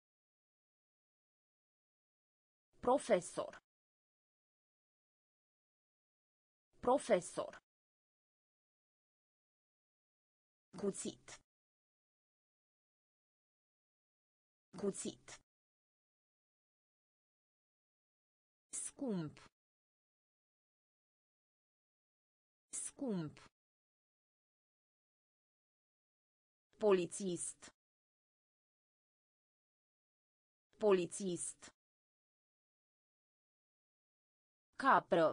Profesor. Profesor. Cuțit. Cuțit. Scump. Scump. Polițist. Polițist. Capră.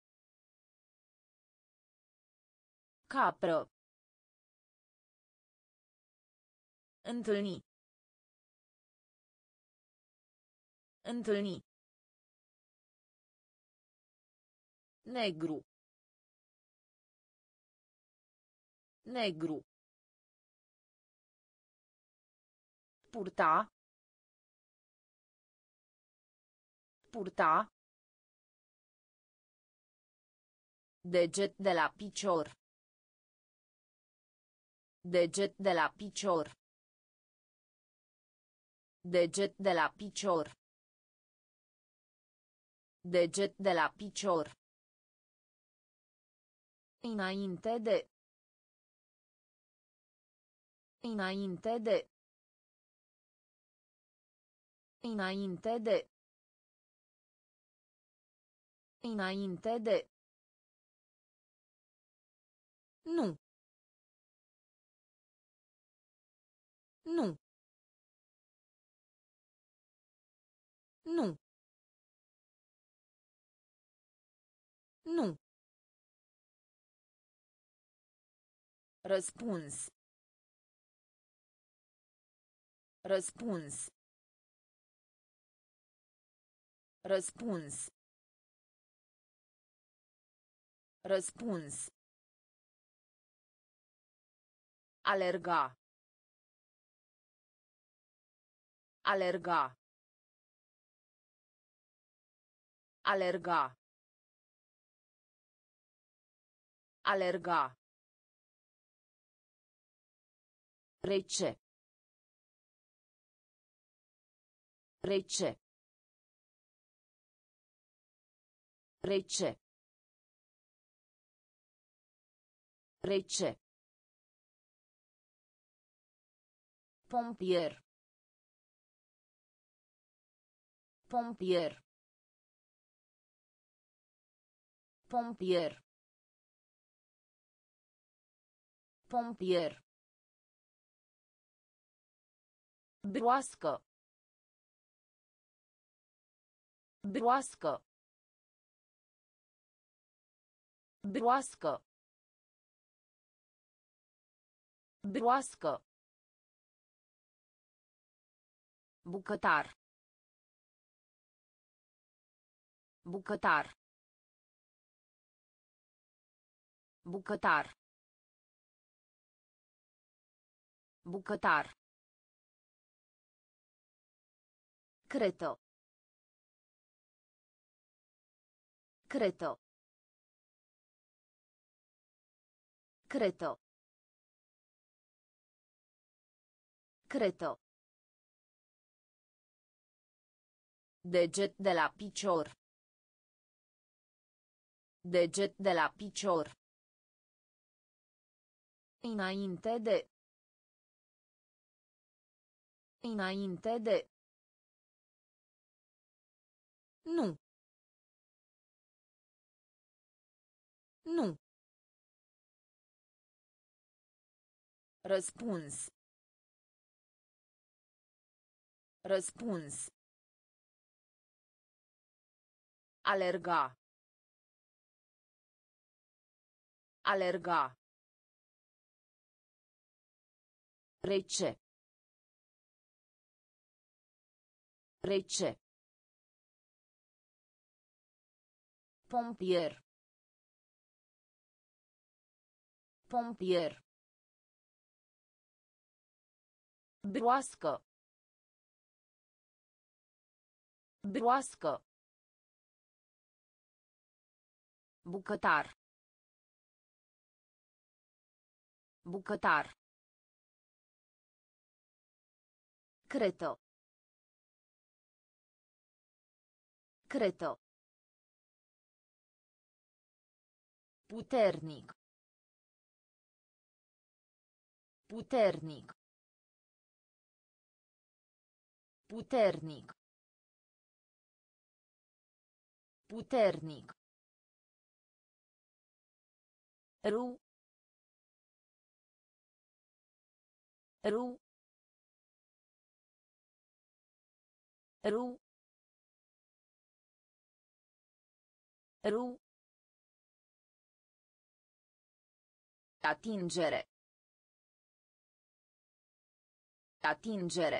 Capră. Întâlni. Întâlni. Negru. Negru. Purta. Purta. Deget de la picior. Deget de la picior. Deget de la picior. Deget de la picior. Înainte de. Înainte de. Înainte de. Înainte de. Nu. Nu. Nu. Nu. Răspuns. Răspuns. Răspuns. Răspuns. Alerga. Alerga. Alerga. Alerga. Rece. Rece. Rece. Rece. Pompier. Pompier. Pompier. Pompier. Broască. Broască. Broască. Broască. Bucătar. Bucătar. Bucătar. Bucătar. Cretă. Cretă. Cretă. Cretă. Deget de la picior. Deget de la picior. Înainte de. Înainte de. Nu. Nu. Răspuns. Răspuns. Alerga. Alerga. Rece. Rece. Pompier. Pompier. Broască. Broască. Bucătar. Bucătar. Cretă. Cretă. Puternic. Puternic. Puternic. Puternic. Ru. Ru. Ru. Ru. Atingere. Atingere.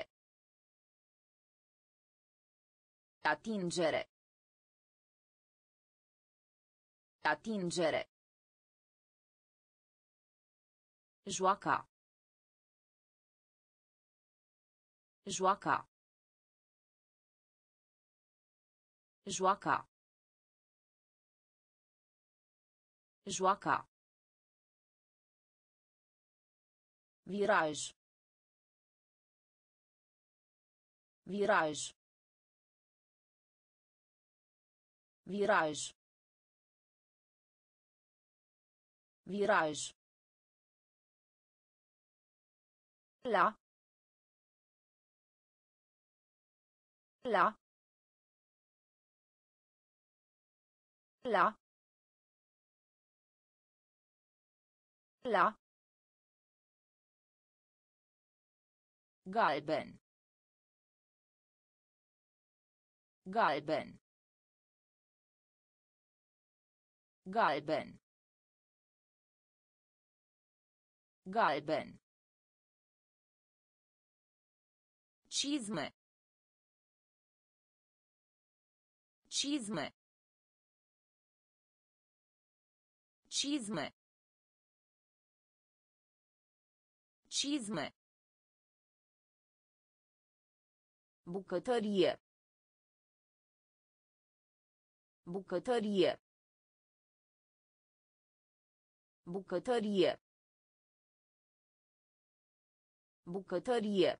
Atingere. Atingere. Joaca. Joaca. Joaca. Joaca. Viraj. Viraj. Viraj. Viraj. La. La. La. La. Galben. Galben. Galben. Galben. Cizme. Cizme. Cizme. Cizme. Bucătărie. Bucătărie. Bucătărie. Bucătărie.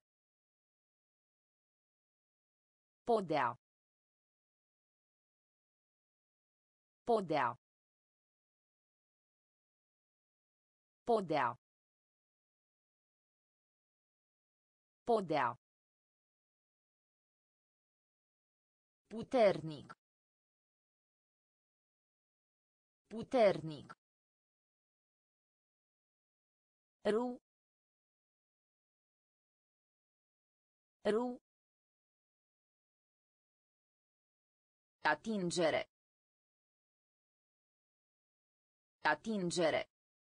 Podea. Podea. Podea. Podea. Puternic. Puternic. Ru. Ru. Atingere. Atingere.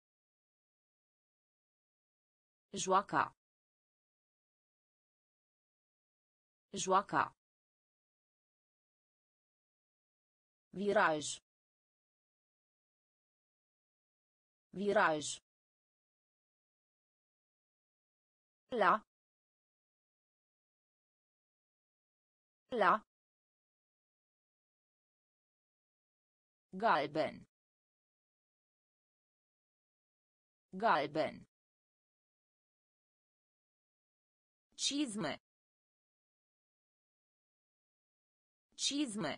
Joaca. Joaca. Viraj. Viraj. La. La. Galben. Galben. Cizme. Cizme.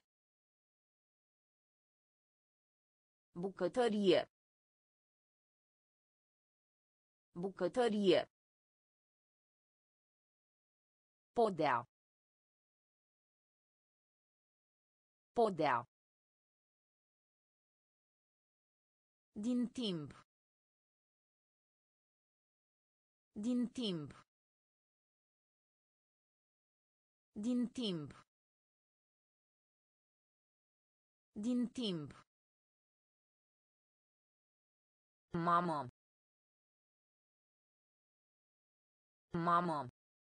Bucătărie. Bucătărie. Podea. Podea. Din timp. Din timp. Din timp. Din timp. Mamă. Mamă.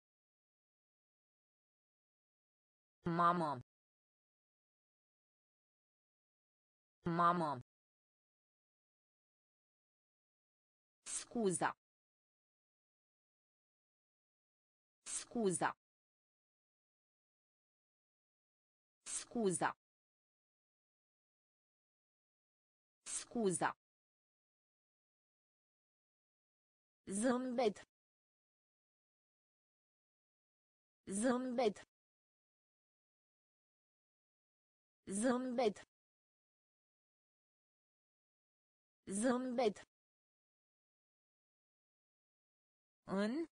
Mamă. Mamă. Scuza. Scuza. Scuza. Scuza. Zâmbet. Zâmbet. Zâmbet. Zâmbet. În.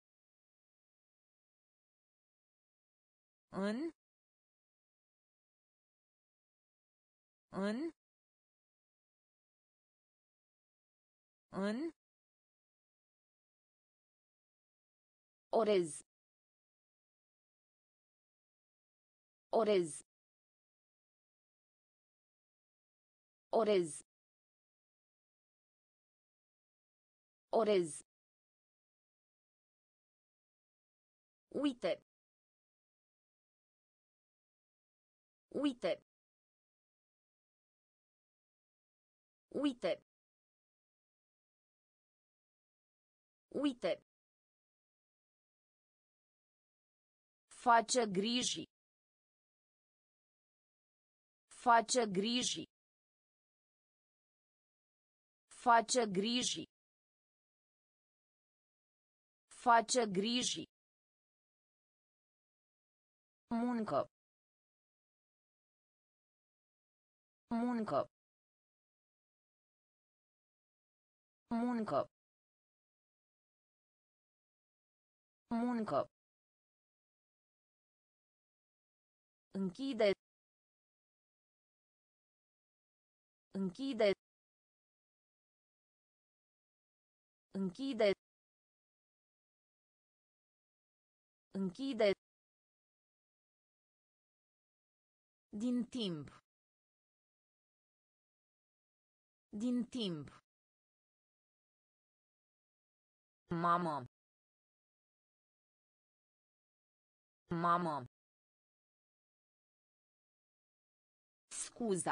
În. În. În. Orez. Orez. Orez. Orez. Uite. Uite. Uite. Uite. Face griji. Face griji. Face griji. Face griji. Muncă. Muncă. Muncă. Muncă. Închide. Închide. Închide. Închide. Din timp. Din timp. Mamă. Mamă. Scuza.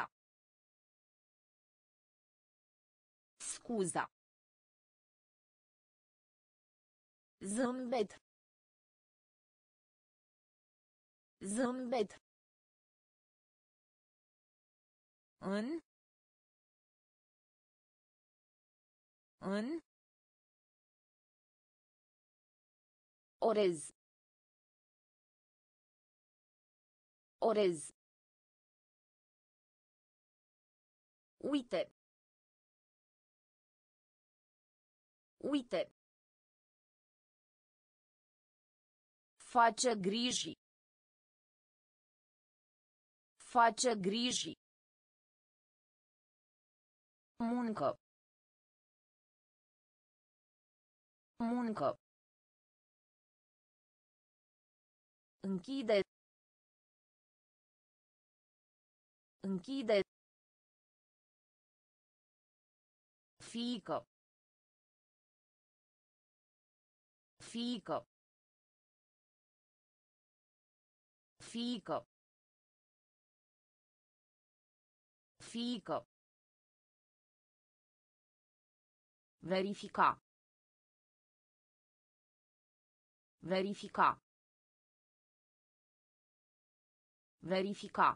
Scuza. Zâmbet. Zâmbet. În. În. Orez. Orez. Uite. Uite. Face griji. Face griji. Muncă. Muncă. Închide. Închide. Fiică. Fiică. Fiică. Fiică. Verifica. Verifica. Verifica.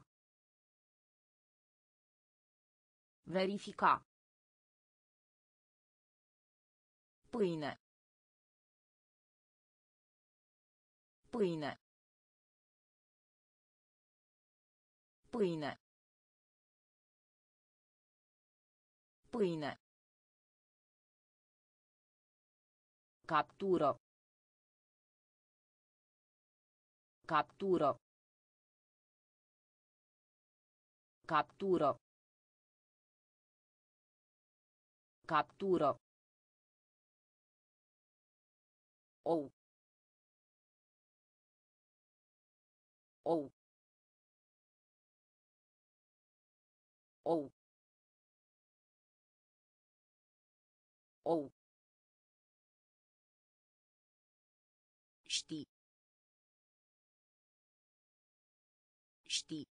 Verifica. Pâine. Pâine. Pâine. Pâine. Captură. Captură. Captură. Captură. Ou. Ou. Ou. Ou. Știi. Știi.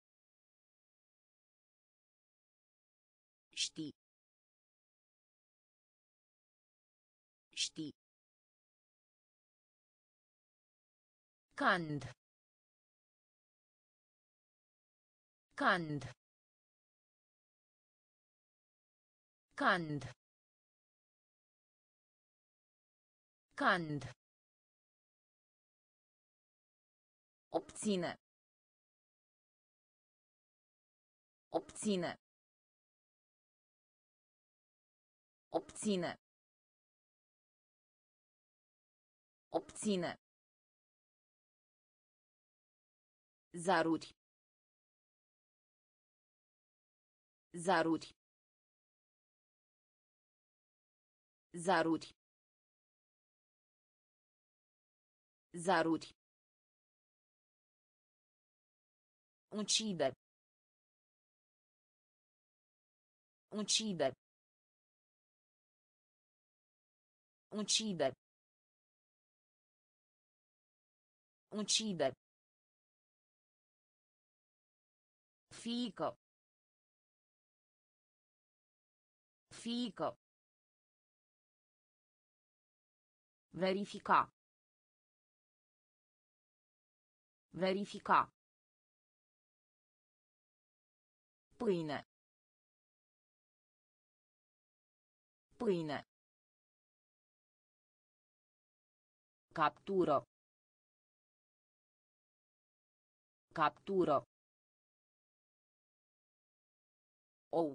Știi. Știi. Cand. Cand. Cand. Cand. Obține. Obține. Obține. Obține. Zaruri. Zaruri. Zaruri. Zaruri. Uccide. Uccide. Uccide. Uccide. Fiică. Fiică. Verifica. Verifica. Pâine. Pâine. Captură. Captură. Ou.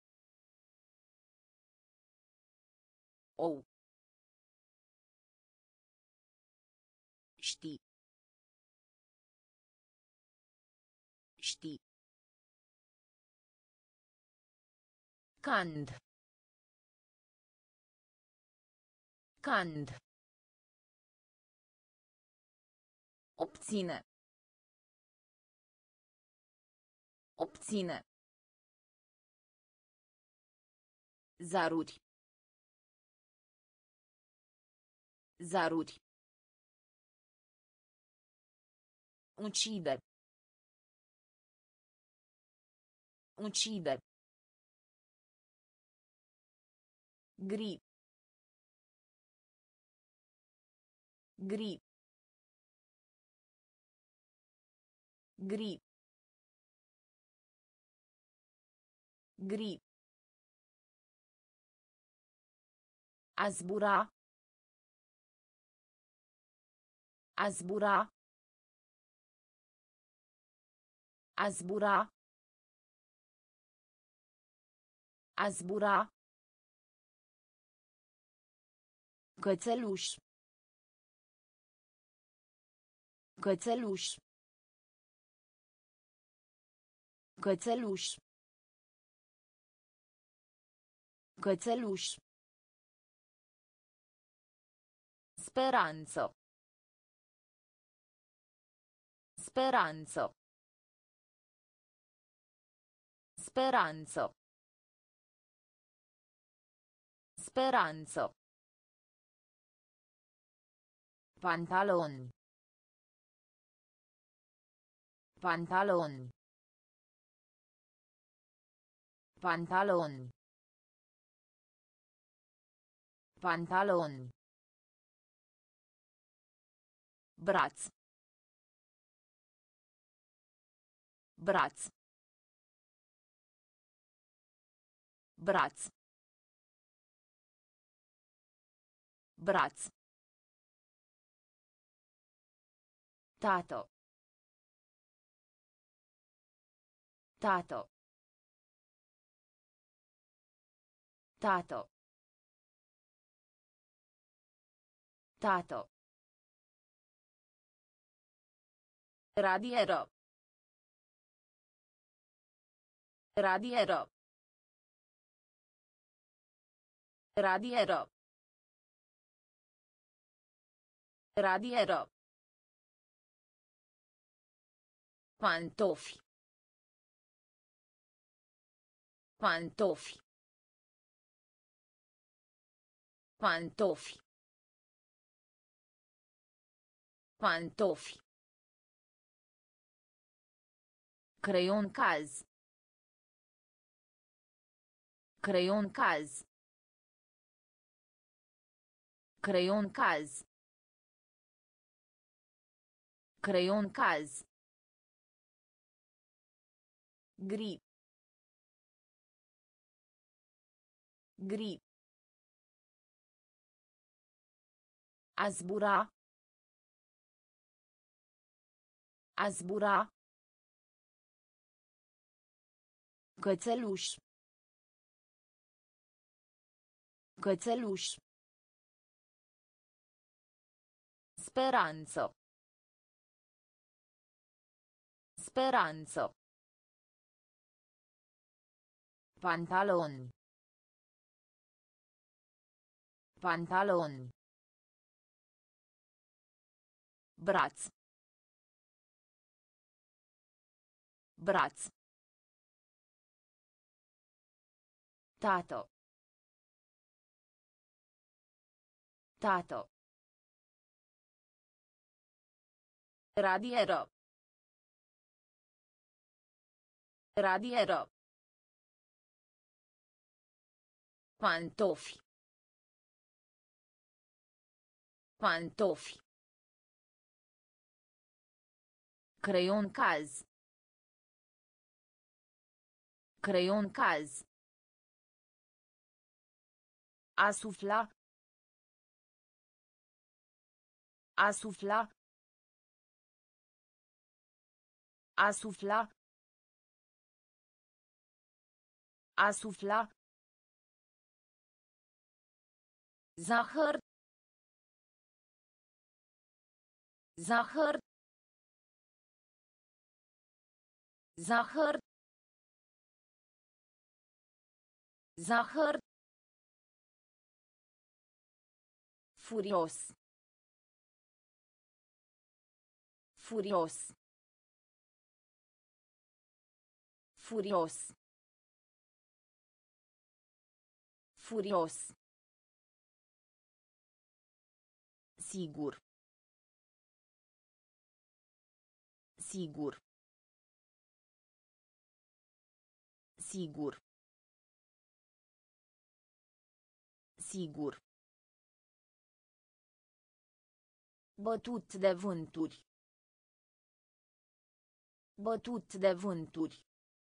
Ou. Știi. Știi. Cand. Cand. Obține. Obține. Zaruri. Zaruri. Uccide. Uccide. Gri. Gri. Gri. Gri. A zbura. A zbura. A zbura. A zbura. Cățeluș. Cățeluș. Cățeluș. Cățeluș. Speranță. Speranță. Speranță. Speranță. Pantaloni. Pantaloni. Pantaloni. Pantaloni. Braț. Braț. Braț. Braț. Tată. Tată. Tată. Tată. Radieră. Radieră. Radieră. Radieră. Pantofi. Pantofi. Pantofi. Pantofi. Creion caz. Creion caz. Creion caz. Creion caz. Gri. Gri. A zbura. A zbura. Cățeluș. Cățeluș. Speranță. Speranță. Pantaloni. Pantaloni. Braț. Braț. Tată. Tată. Radieră. Radieră. Pantofi. Pantofi. Creion caz. Creion caz. Asufla. Asufla. Asufla. Asufla. Zahăr. Zahăr. Zahăr. Zahăr. Furios. Furios. Furios. Furios. Sigur. Sigur. Sigur. Sigur. Bătut de vânturi. Bătut de vânturi.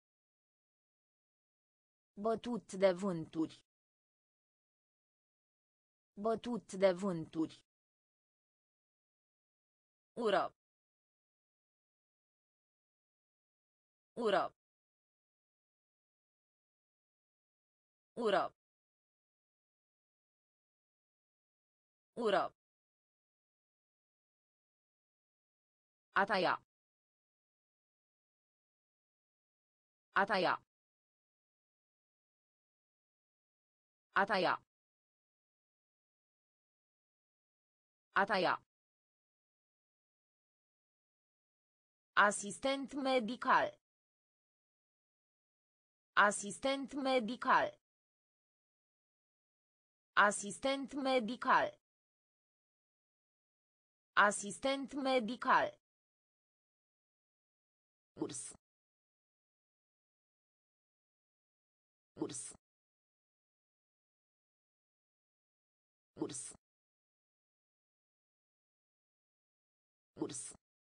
Bătut de vânturi. Bătut de vânturi. Ură. Ură. Ură. Ură. A taia. A taia. A taia. A taia. Asistent medical. Asistent medical. Asistent medical. Asistent medical. Urs. Urs. Urs. Urs.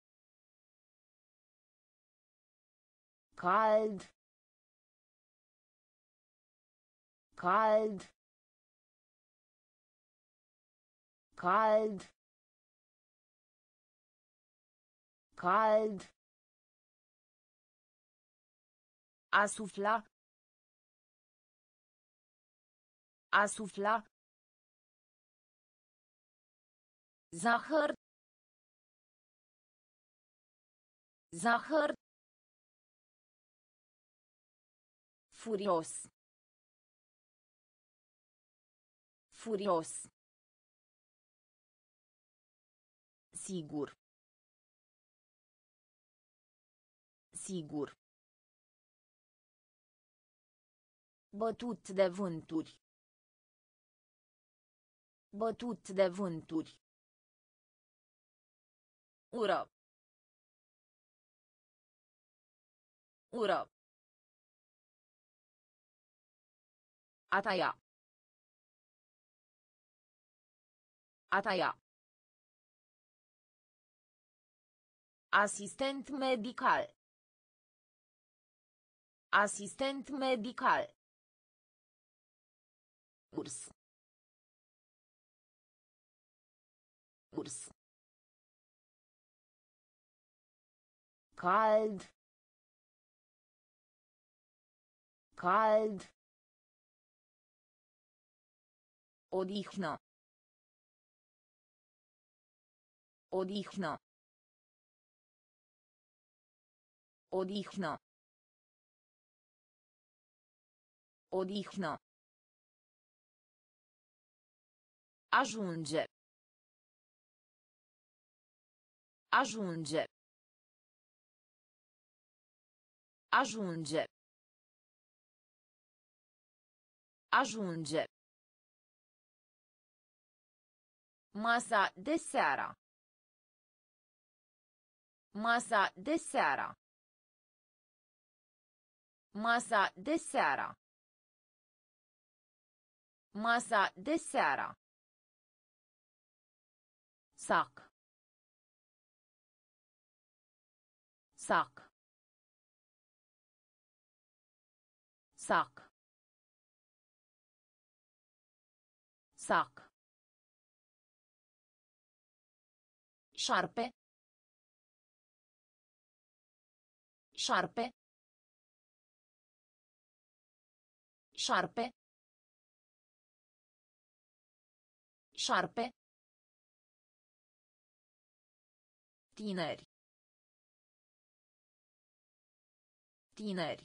Cald. Cald. Cald. Cald. Asufla. Asufla. Zahăr. Zahăr. Furios. Furios. Sigur. Sigur. Bătut de vânturi. Bătut de vânturi. Ură. Ură. A taia. A taia. Asistent medical. Asistent medical. Urs. Urs. Cald. Cald. Odihnă. Odihnă. Odihnă. Odihnă. Ajunge. Ajunge. Ajunge. Ajunge. Masa de seara. Masa de seara. Masa de seara. Masa de seara. Sac. Sac. Sac. Sac. Șarpe. Șarpe. Șarpe. Șarpe. Tineri. Tineri.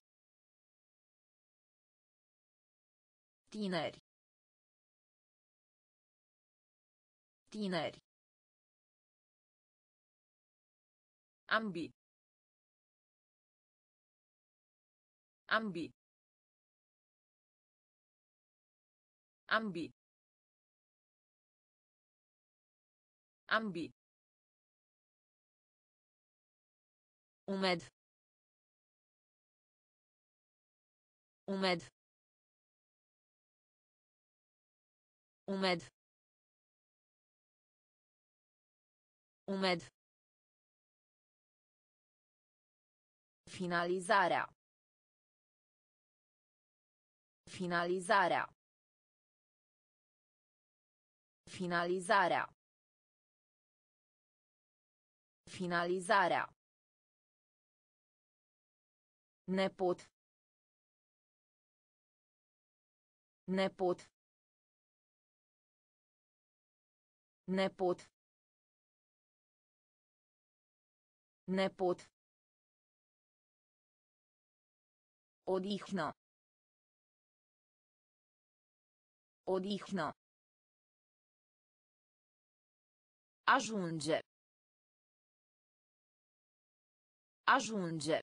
Tineri. Tineri. Ambi. Ambi. Ambi. Ambi. Umed. Umed. Umed. Umed. Finalizarea. Finalizarea. Finalizarea. Finalizarea. Nepot. Nepot. Nepot. Nepot. Odihnă. Odihnă. Ajunge. Ajunge.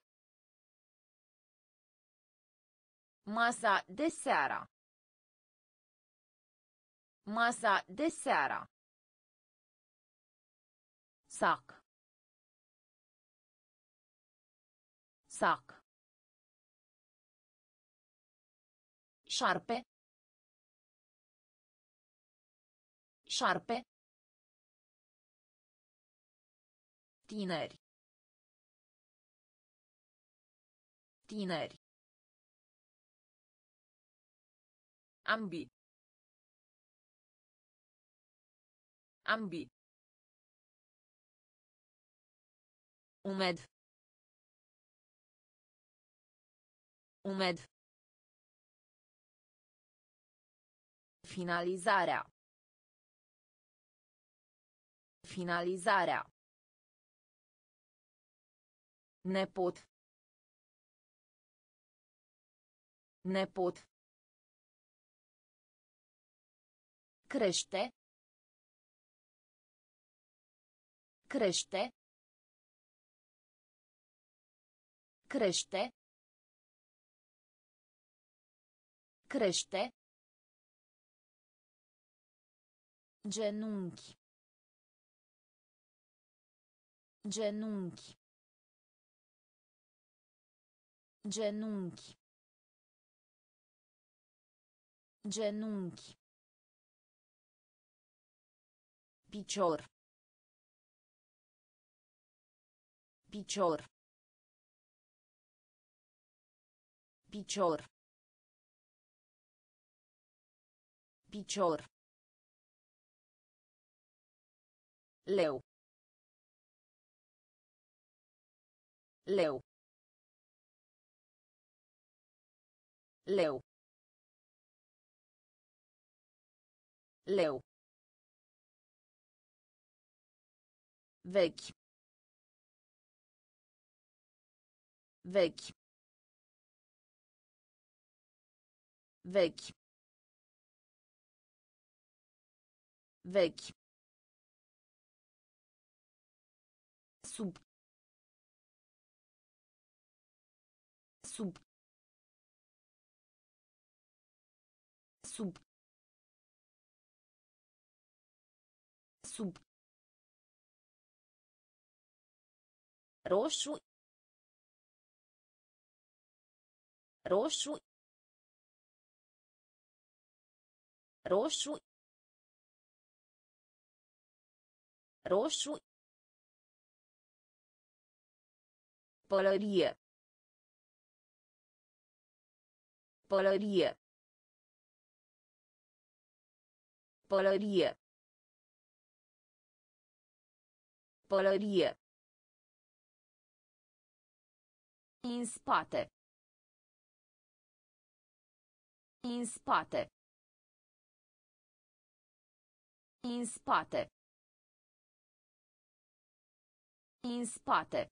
Masa de seară. Masa de seară. Sac. Sac. Șarpe. Șarpe. Tineri. Tineri. Ambi. Ambi. Umed. Umed. Finalizarea. Finalizarea. Nepot. Nepot. Crește. Crește. Crește. Crește. Genunchi. Genunchi. Genunchi. Genunchi. Picior. Picior. Picior. Picior. Leu. Leu. Leu. Leu. Vechi. Vechi. Vechi. Vechi. Sub. Sub. Sub. Sub. Roșu. Roșu. Roșu. Roșu. Pălărie. Pălărie. Pălărie. Pălărie. În spate. În spate. În spate. În spate.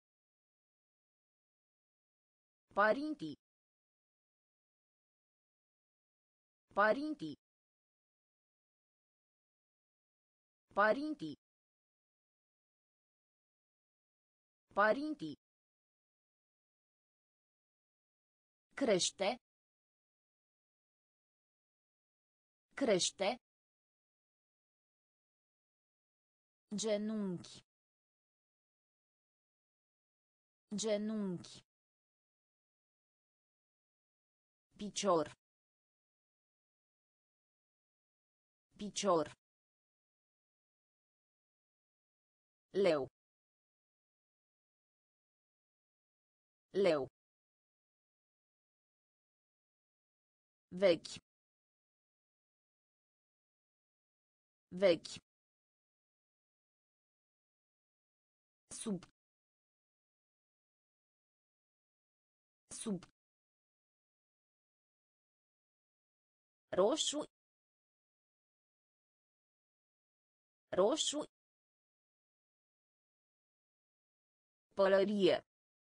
Părinții. Părinții. Părinții. Părinții. Crește. Crește. Genunchi. Genunchi. Picior. Picior. Leu. Leu. Vechi. Vechi. Sub. Sub. Roșu. Roșu. Pălărie.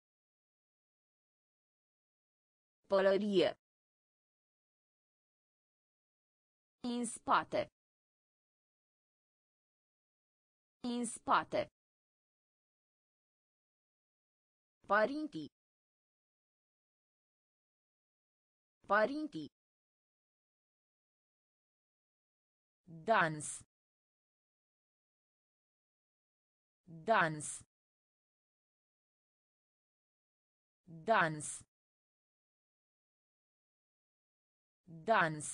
Pălărie. În spate. În spate. Părinții. Părinții. Dans. Dans. Dans. Dans.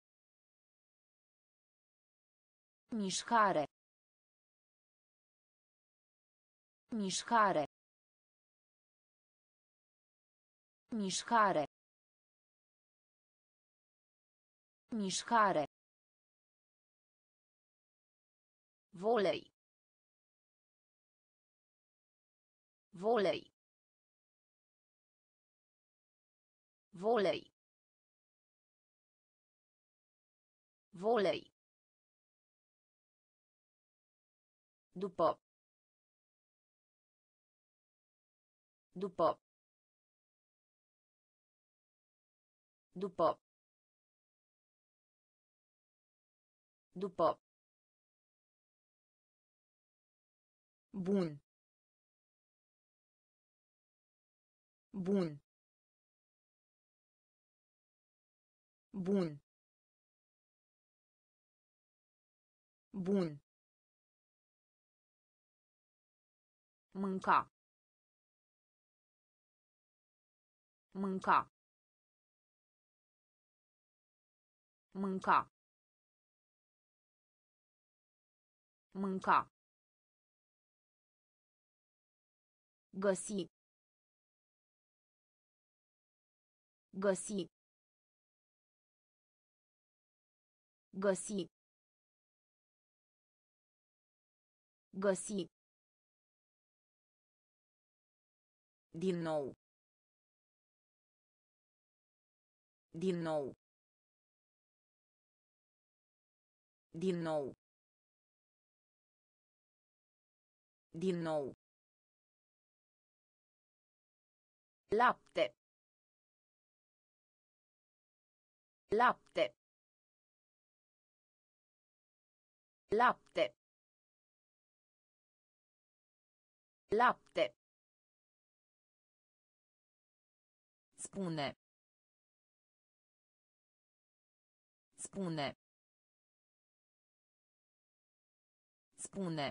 Mișcare. Mișcare. Mișcare. Mișcare. Volei. Volei. Volei. Volei. După. După. După. După. Bun. Bun. Bun. Bun. Mânca. Mânca. Mânca. Mânca. Găsi. Găsi. Găsi. Găsi. Din nou. Din nou. Din nou. Din nou. Lapte. Lapte. Lapte. Lapte. Spune. Spune. Spune.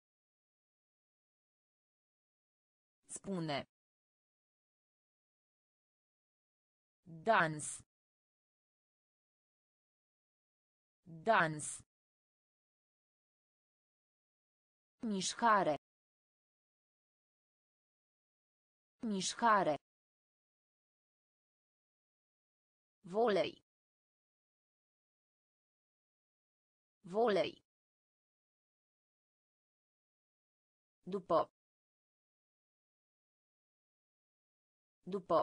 Spune. Dans. Dans. Mișcare. Mișcare. Volei. Volei. După. După.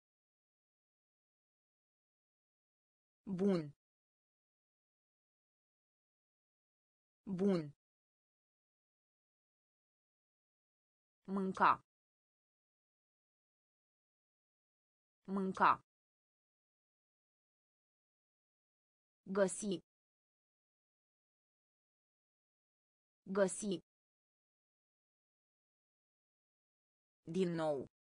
Bun. Bun. Mânca. Mânca. Găsi. Găsi. Din nou.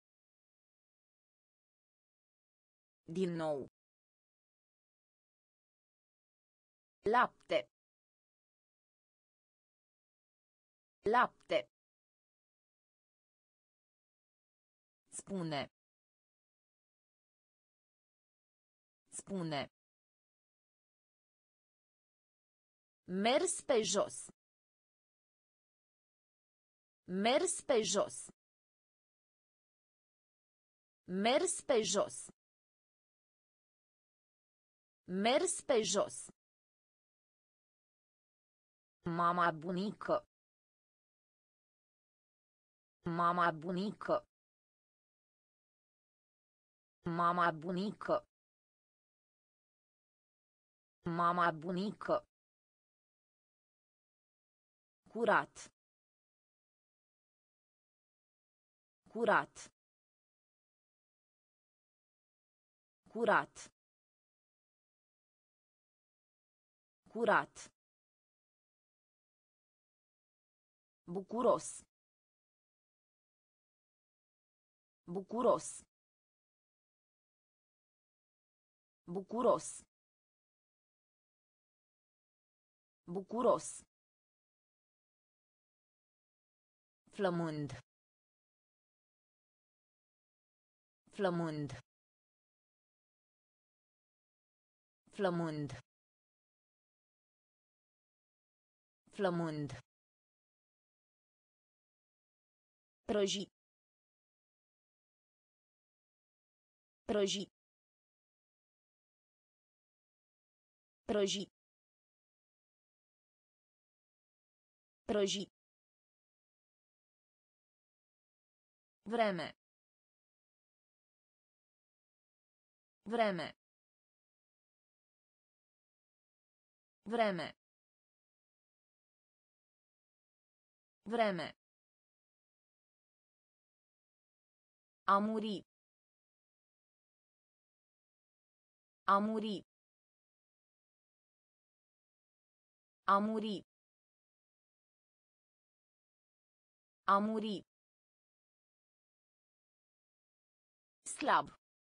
Din nou. Lapte. Lapte. Spune. Spune. Mers pe jos. Mers pe jos. Mers pe jos. Mers pe jos. Mama bunică. Mama bunică. Mama bunică. Mama bunică. Curat. Curat. Curat. Curat. Bucuros. Bucuros. Bucuros. Bucuros. Flămând. Flămând. Flămând. Flămând. Prăji. Prăji. Prăji. Prăji. Vreme. Vreme. Vreme. Vreme. A muri. A muri. A muri. A muri. Slab.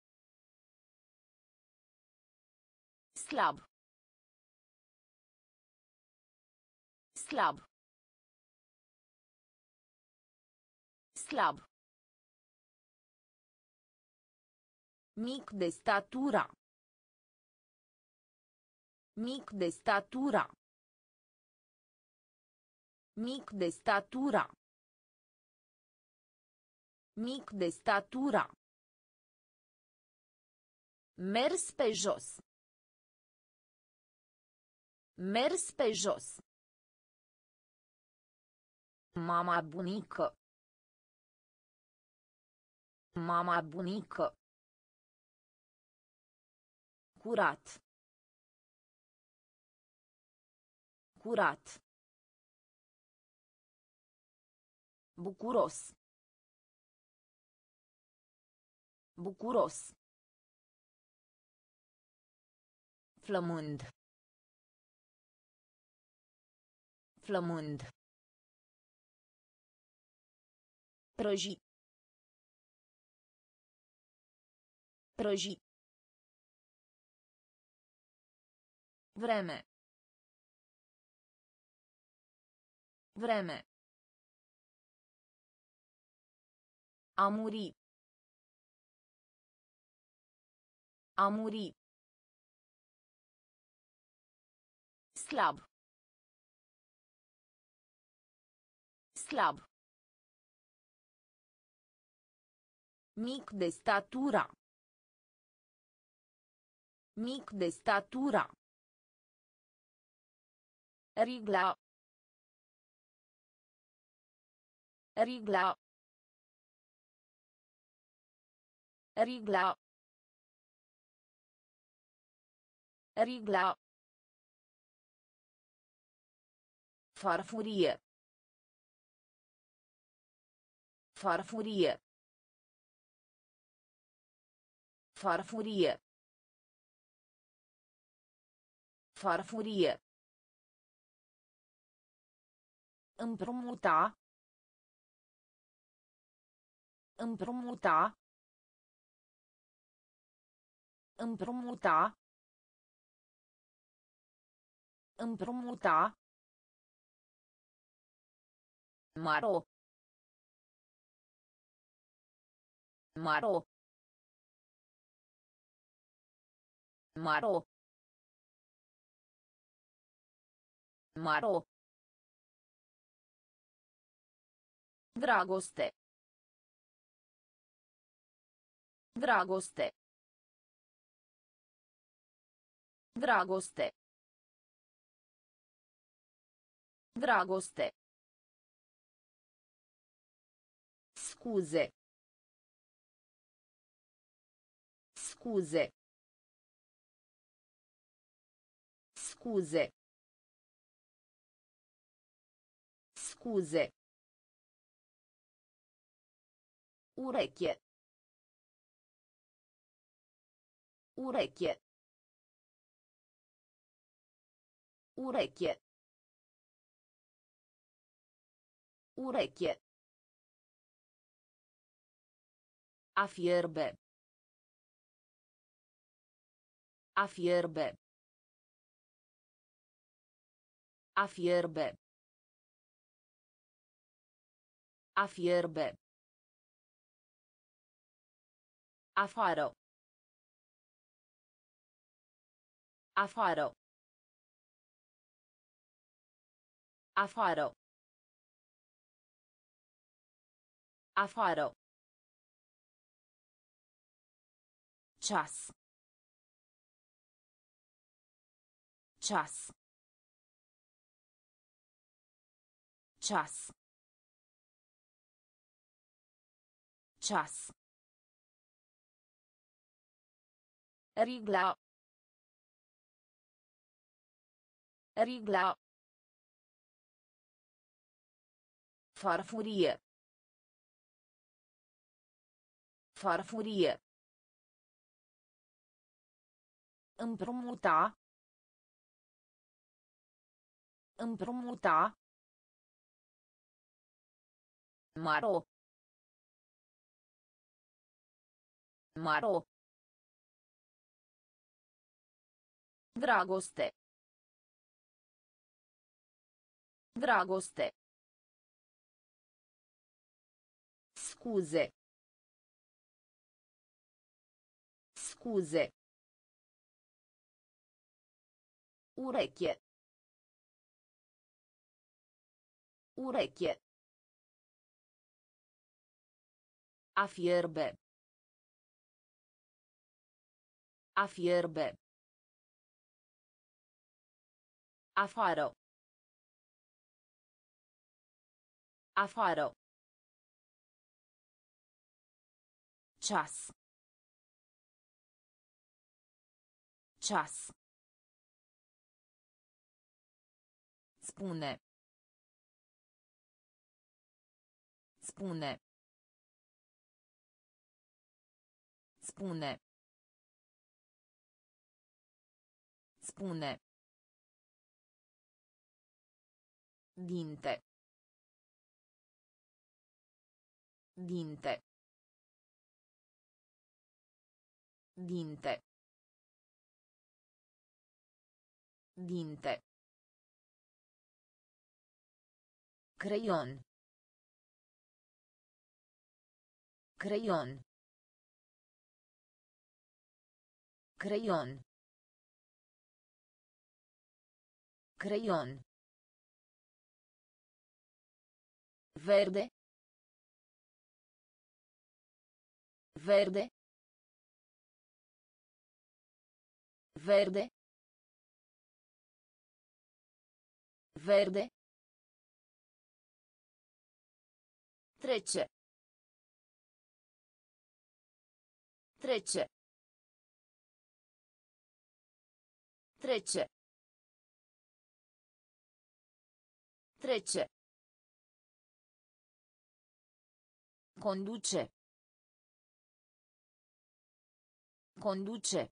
Slab. Slab. Slab. Mic de statura. Mic de statura. Mic de statura. Mic de statura. Mers pe jos. Mers pe jos. Mama bunică. Mama bunică. Curat. Curat. Bucuros. Bucuros. Flămând. Flămând. Prăji. Prăji. Vreme. Vreme. A muri. A muri. Slab. Slab. Mic de statura. Mic de statura. Rigla. Rigla. Rigla. Rigla. Farfurie. Farfurie. Farfurie. Farfurie. Împrumuta. Împrumuta. Împrumuta. Împrumuta. Maro. Maro. Maro. Maro. Dragoste. Dragoste. Dragoste. Dragoste. Scuze. Scuze. Scuze. Scuze. Ureche. Ureche. Ureche. Ureche. A fierbe. A fierbe. A fierbe. A fierbe. Afară. Afară. Afară. Afară. Ceas. Ceas. Ceas. Ceas. Rigla. Rigla. Farfurie. Farfurie. Împrumuta. Împrumuta. Maro. Maro. Dragoste. Dragoste. Scuze. Scuze. Ureche. Ureche. A fierbe. A fierbe. Afară. Afară. Ceas. Ceas. Spune. Spune. Spune. Spune. Dinte. Dinte. Dinte. Dinte. Creion. Creion. Creion. Creion. Verde. Verde. Verde. Verde. Trece. Trece. Trece. Trece. Conduce. Conduce.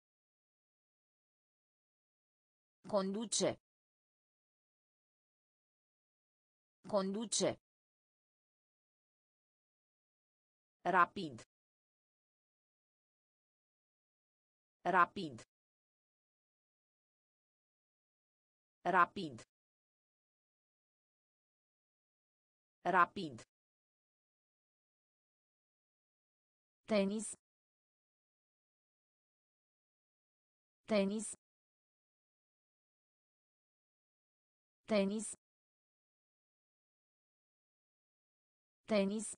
Conduce. Conduce. Rapid. Rapid. Rapid. Rapid. Tenis. Tenis. Tenis. Tenis.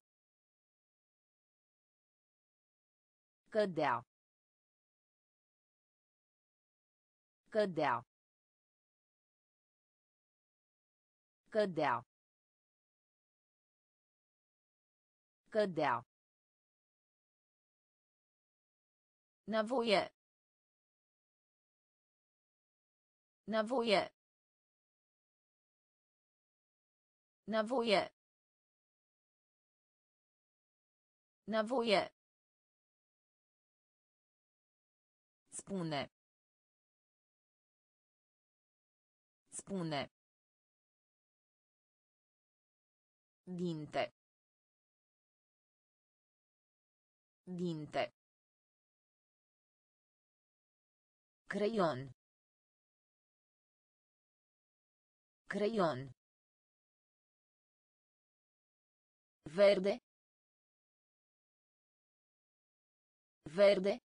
Cădea. Cădea. Cădea. Cădea. Nevoie. Nevoie. Nevoie. Nevoie. Spune. Spune. Dinte. Dinte. Creion. Creion. Verde. Verde.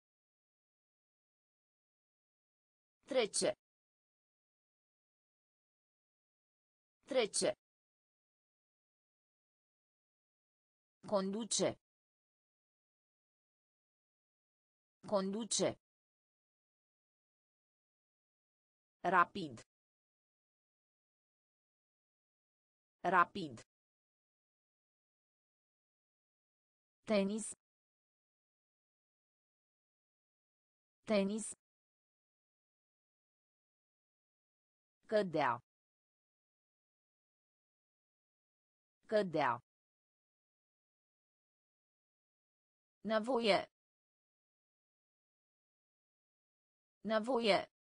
Trece. Trece. Conduce. Conduce. Rapid. Rapid. Tenis. Tenis. Cădea. Cădea. Nevoie. Nevoie.